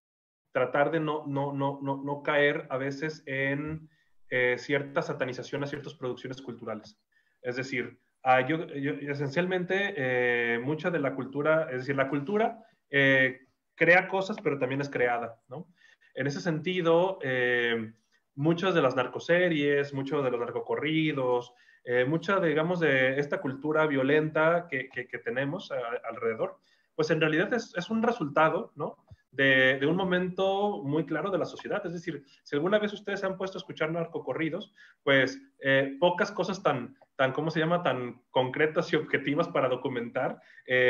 Speaker 4: tratar de no, no, no, no, no caer a veces en eh, cierta satanización a ciertas producciones culturales. Es decir, uh, yo, yo, esencialmente eh, mucha de la cultura, es decir, la cultura eh, crea cosas, pero también es creada, ¿no? En ese sentido, eh, muchas de las narcoseries, muchos de los narcocorridos, eh, mucha, digamos, de esta cultura violenta que, que, que tenemos a, alrededor, pues en realidad es, es un resultado, ¿no? De, de un momento muy claro de la sociedad. Es decir, si alguna vez ustedes se han puesto a escuchar narcocorridos, pues eh, pocas cosas tan, tan, ¿cómo se llama?, tan concretas y objetivas para documentar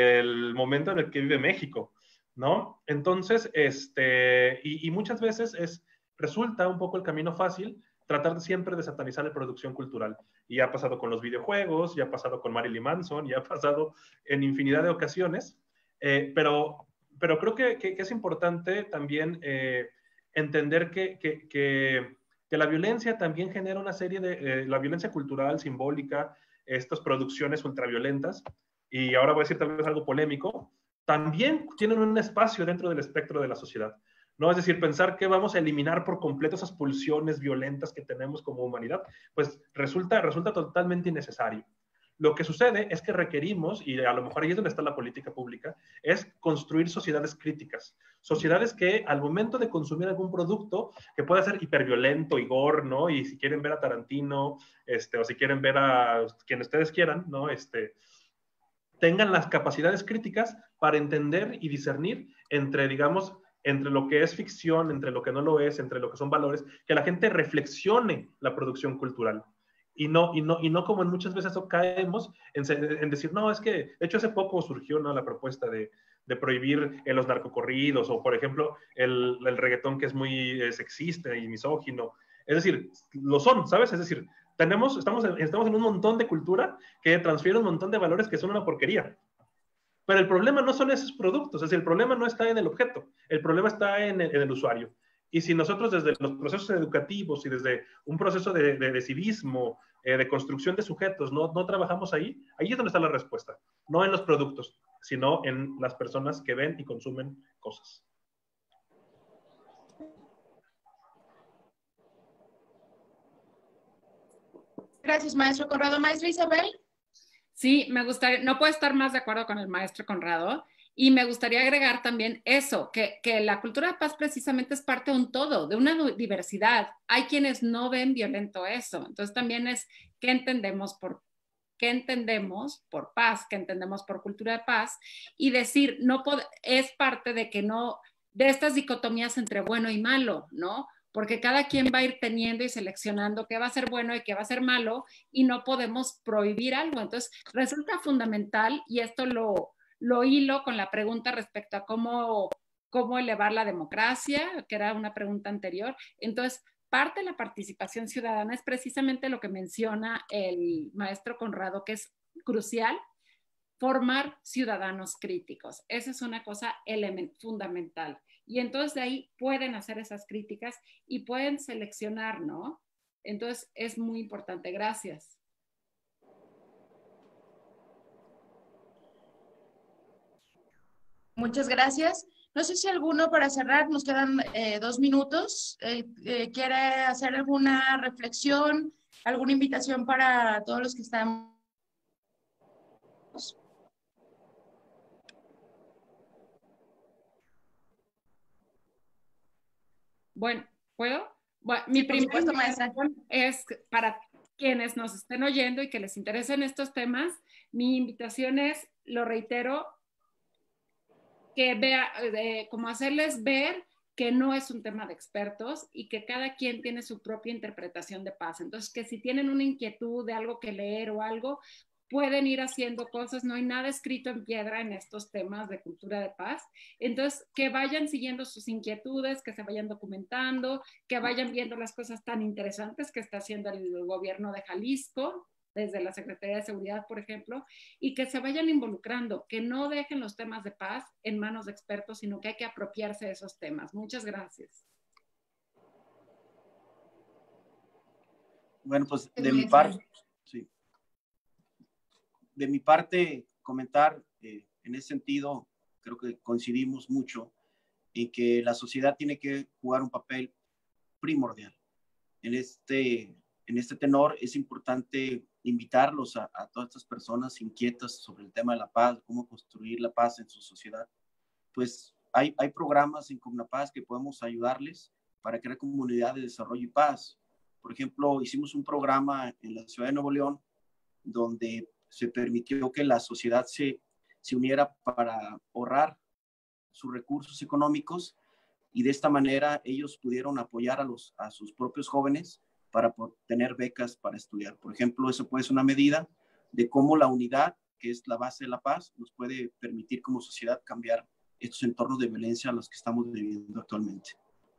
Speaker 4: el momento en el que vive México, ¿no? Entonces, este, y, y muchas veces es, resulta un poco el camino fácil tratar siempre de satanizar la producción cultural. Y ha pasado con los videojuegos, ya ha pasado con Marilyn Manson, ya ha pasado en infinidad de ocasiones, eh, pero... Pero creo que, que, que es importante también eh, entender que, que, que, que la violencia también genera una serie de, eh, la violencia cultural, simbólica, estas producciones ultraviolentas, y ahora voy a decir tal vez algo polémico, también tienen un espacio dentro del espectro de la sociedad, ¿no? Es decir, pensar que vamos a eliminar por completo esas pulsiones violentas que tenemos como humanidad, pues resulta, resulta totalmente innecesario. Lo que sucede es que requerimos, y a lo mejor ahí es donde está la política pública, es construir sociedades críticas. Sociedades que al momento de consumir algún producto que pueda ser hiperviolento y gore, ¿no? Y si quieren ver a Tarantino, este, o si quieren ver a quien ustedes quieran, ¿no? Este, tengan las capacidades críticas para entender y discernir entre, digamos, entre lo que es ficción, entre lo que no lo es, entre lo que son valores, que la gente reflexione la producción cultural. Y no, y, no, y no como en muchas veces caemos en, en decir, no, es que, de hecho, hace poco surgió, ¿no?, la propuesta de, de prohibir en los narcocorridos, o por ejemplo, el, el reggaetón que es muy eh, sexista y misógino. Es decir, lo son, ¿sabes? Es decir, tenemos, estamos, en, estamos en un montón de cultura que transfiere un montón de valores que son una porquería. Pero el problema no son esos productos, es decir, el problema no está en el objeto, el problema está en el, en el usuario. Y si nosotros desde los procesos educativos y desde un proceso de, de, de civismo, eh, de construcción de sujetos, no, no trabajamos ahí, ahí es donde está la respuesta. No en los productos, sino en las personas que ven y consumen cosas.
Speaker 1: Gracias, maestro Conrado. Maestra Isabel.
Speaker 5: Sí, me gustaría, no puedo estar más de acuerdo con el maestro Conrado. Y me gustaría agregar también eso, que, que la cultura de paz precisamente es parte de un todo, de una diversidad. Hay quienes no ven violento eso. Entonces también es qué entendemos por qué entendemos por paz, qué entendemos por cultura de paz, y decir, no es parte de que no, de estas dicotomías entre bueno y malo, ¿no? Porque cada quien va a ir teniendo y seleccionando qué va a ser bueno y qué va a ser malo, y no podemos prohibir algo. Entonces, resulta fundamental, y esto lo, lo hilo con la pregunta respecto a cómo, cómo elevar la democracia, que era una pregunta anterior. Entonces, parte de la participación ciudadana es precisamente lo que menciona el maestro Conrado, que es crucial, formar ciudadanos críticos. Esa es una cosa fundamental. Y entonces de ahí pueden hacer esas críticas y pueden seleccionar, ¿no? Entonces es muy importante. Gracias.
Speaker 1: Muchas gracias. No sé si alguno, para cerrar, nos quedan eh, dos minutos, eh, eh, quiere hacer alguna reflexión, alguna invitación para todos los que están.
Speaker 5: Bueno, ¿puedo? Bueno, mi
Speaker 1: sí, por
Speaker 5: primera
Speaker 1: supuesto, maestra.
Speaker 5: Es para quienes nos estén oyendo y que les interesen estos temas, mi invitación es, lo reitero, que vea, eh, como hacerles ver que no es un tema de expertos y que cada quien tiene su propia interpretación de paz. Entonces, que si tienen una inquietud de algo que leer o algo, pueden ir haciendo cosas, no hay nada escrito en piedra en estos temas de cultura de paz. Entonces, que vayan siguiendo sus inquietudes, que se vayan documentando, que vayan viendo las cosas tan interesantes que está haciendo el gobierno de Jalisco, desde la Secretaría de Seguridad, por ejemplo, y que se vayan involucrando, que no dejen los temas de paz en manos de expertos, sino que hay que apropiarse de esos temas. Muchas gracias.
Speaker 3: Bueno, pues de mi parte, sí. De mi parte, comentar eh, en ese sentido, creo que coincidimos mucho en que la sociedad tiene que jugar un papel primordial. En este, en este tenor es importante invitarlos a, a todas estas personas inquietas sobre el tema de la paz, cómo construir la paz en su sociedad. Pues hay, hay programas en Comnapaz que podemos ayudarles para crear comunidad de desarrollo y paz. Por ejemplo, hicimos un programa en la ciudad de Nuevo León donde se permitió que la sociedad se, se uniera para ahorrar sus recursos económicos y de esta manera ellos pudieron apoyar a, los, a sus propios jóvenes para tener becas para estudiar. Por ejemplo, eso puede ser una medida de cómo la unidad, que es la base de la paz, nos puede permitir como sociedad cambiar estos entornos de violencia a los que estamos viviendo actualmente.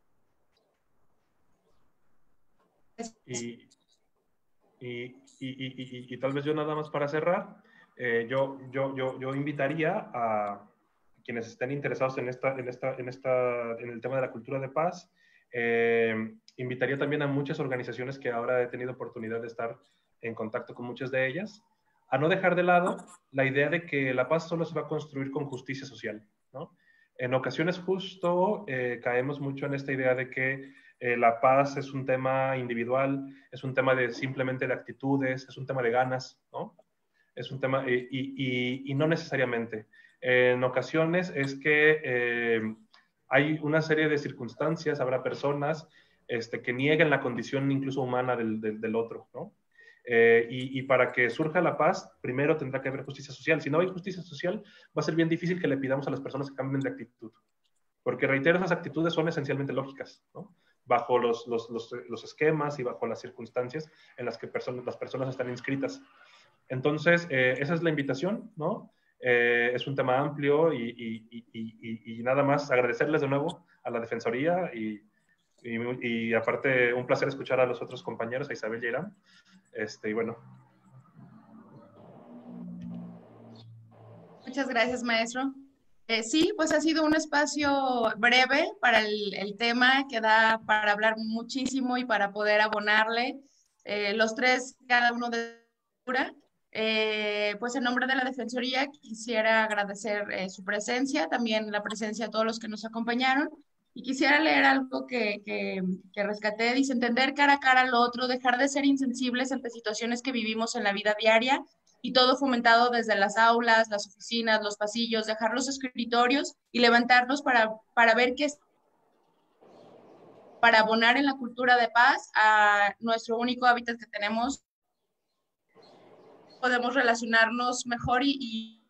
Speaker 4: Y, y, y, y, y, y tal vez yo nada más para cerrar, eh, yo, yo, yo, yo invitaría a quienes estén interesados en, esta, en, esta, en, esta, en el tema de la cultura de paz, eh, invitaría también a muchas organizaciones que ahora he tenido oportunidad de estar en contacto con muchas de ellas, a no dejar de lado la idea de que la paz solo se va a construir con justicia social, ¿no? En ocasiones justo eh, caemos mucho en esta idea de que eh, la paz es un tema individual, es un tema de simplemente de actitudes, es un tema de ganas, ¿no? Es un tema, eh, y, y, y no necesariamente. Eh, en ocasiones es que eh, hay una serie de circunstancias, habrá personas este, que nieguen la condición incluso humana del, del, del otro, ¿no? Eh, y, y para que surja la paz, primero tendrá que haber justicia social. Si no hay justicia social, va a ser bien difícil que le pidamos a las personas que cambien de actitud. Porque, reitero, esas actitudes son esencialmente lógicas, ¿no? Bajo los, los, los, los esquemas y bajo las circunstancias en las que person las personas están inscritas. Entonces, eh, esa es la invitación, ¿no? Eh, es un tema amplio y, y, y, y, y nada más agradecerles de nuevo a la Defensoría y, y, y aparte un placer escuchar a los otros compañeros, a Isabel y a Irán. Este, y bueno.
Speaker 1: Muchas gracias, maestro. Eh, sí, pues ha sido un espacio breve para el, el tema que da para hablar muchísimo y para poder abonarle eh, los tres, cada uno de eh, pues en nombre de la Defensoría quisiera agradecer eh, su presencia, también la presencia de todos los que nos acompañaron y quisiera leer algo que, que, que rescaté, dice: entender cara a cara al otro, dejar de ser insensibles ante situaciones que vivimos en la vida diaria y todo fomentado desde las aulas, las oficinas, los pasillos, dejar los escritorios y levantarnos para, para ver qué es, para abonar en la cultura de paz a nuestro único hábitat que tenemos, podemos relacionarnos mejor y, y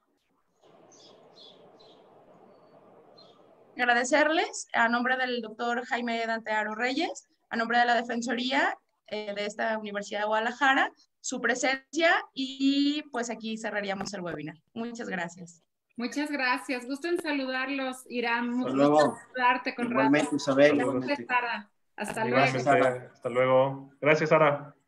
Speaker 1: agradecerles a nombre del doctor Jaime Dante Aro Reyes, a nombre de la Defensoría eh, de esta Universidad de Guadalajara, su presencia y pues aquí cerraríamos el webinar. Muchas gracias.
Speaker 5: Muchas gracias. Gusto en saludarlos, Irán. Mucho
Speaker 3: Hasta
Speaker 5: gusto
Speaker 3: luego.
Speaker 5: en saludarte, Conrado.
Speaker 3: Igualmente, Isabel.
Speaker 5: Gracias,
Speaker 3: Igualmente.
Speaker 5: Sara. Hasta luego.
Speaker 4: Igualmente, hasta luego. Gracias, Sara.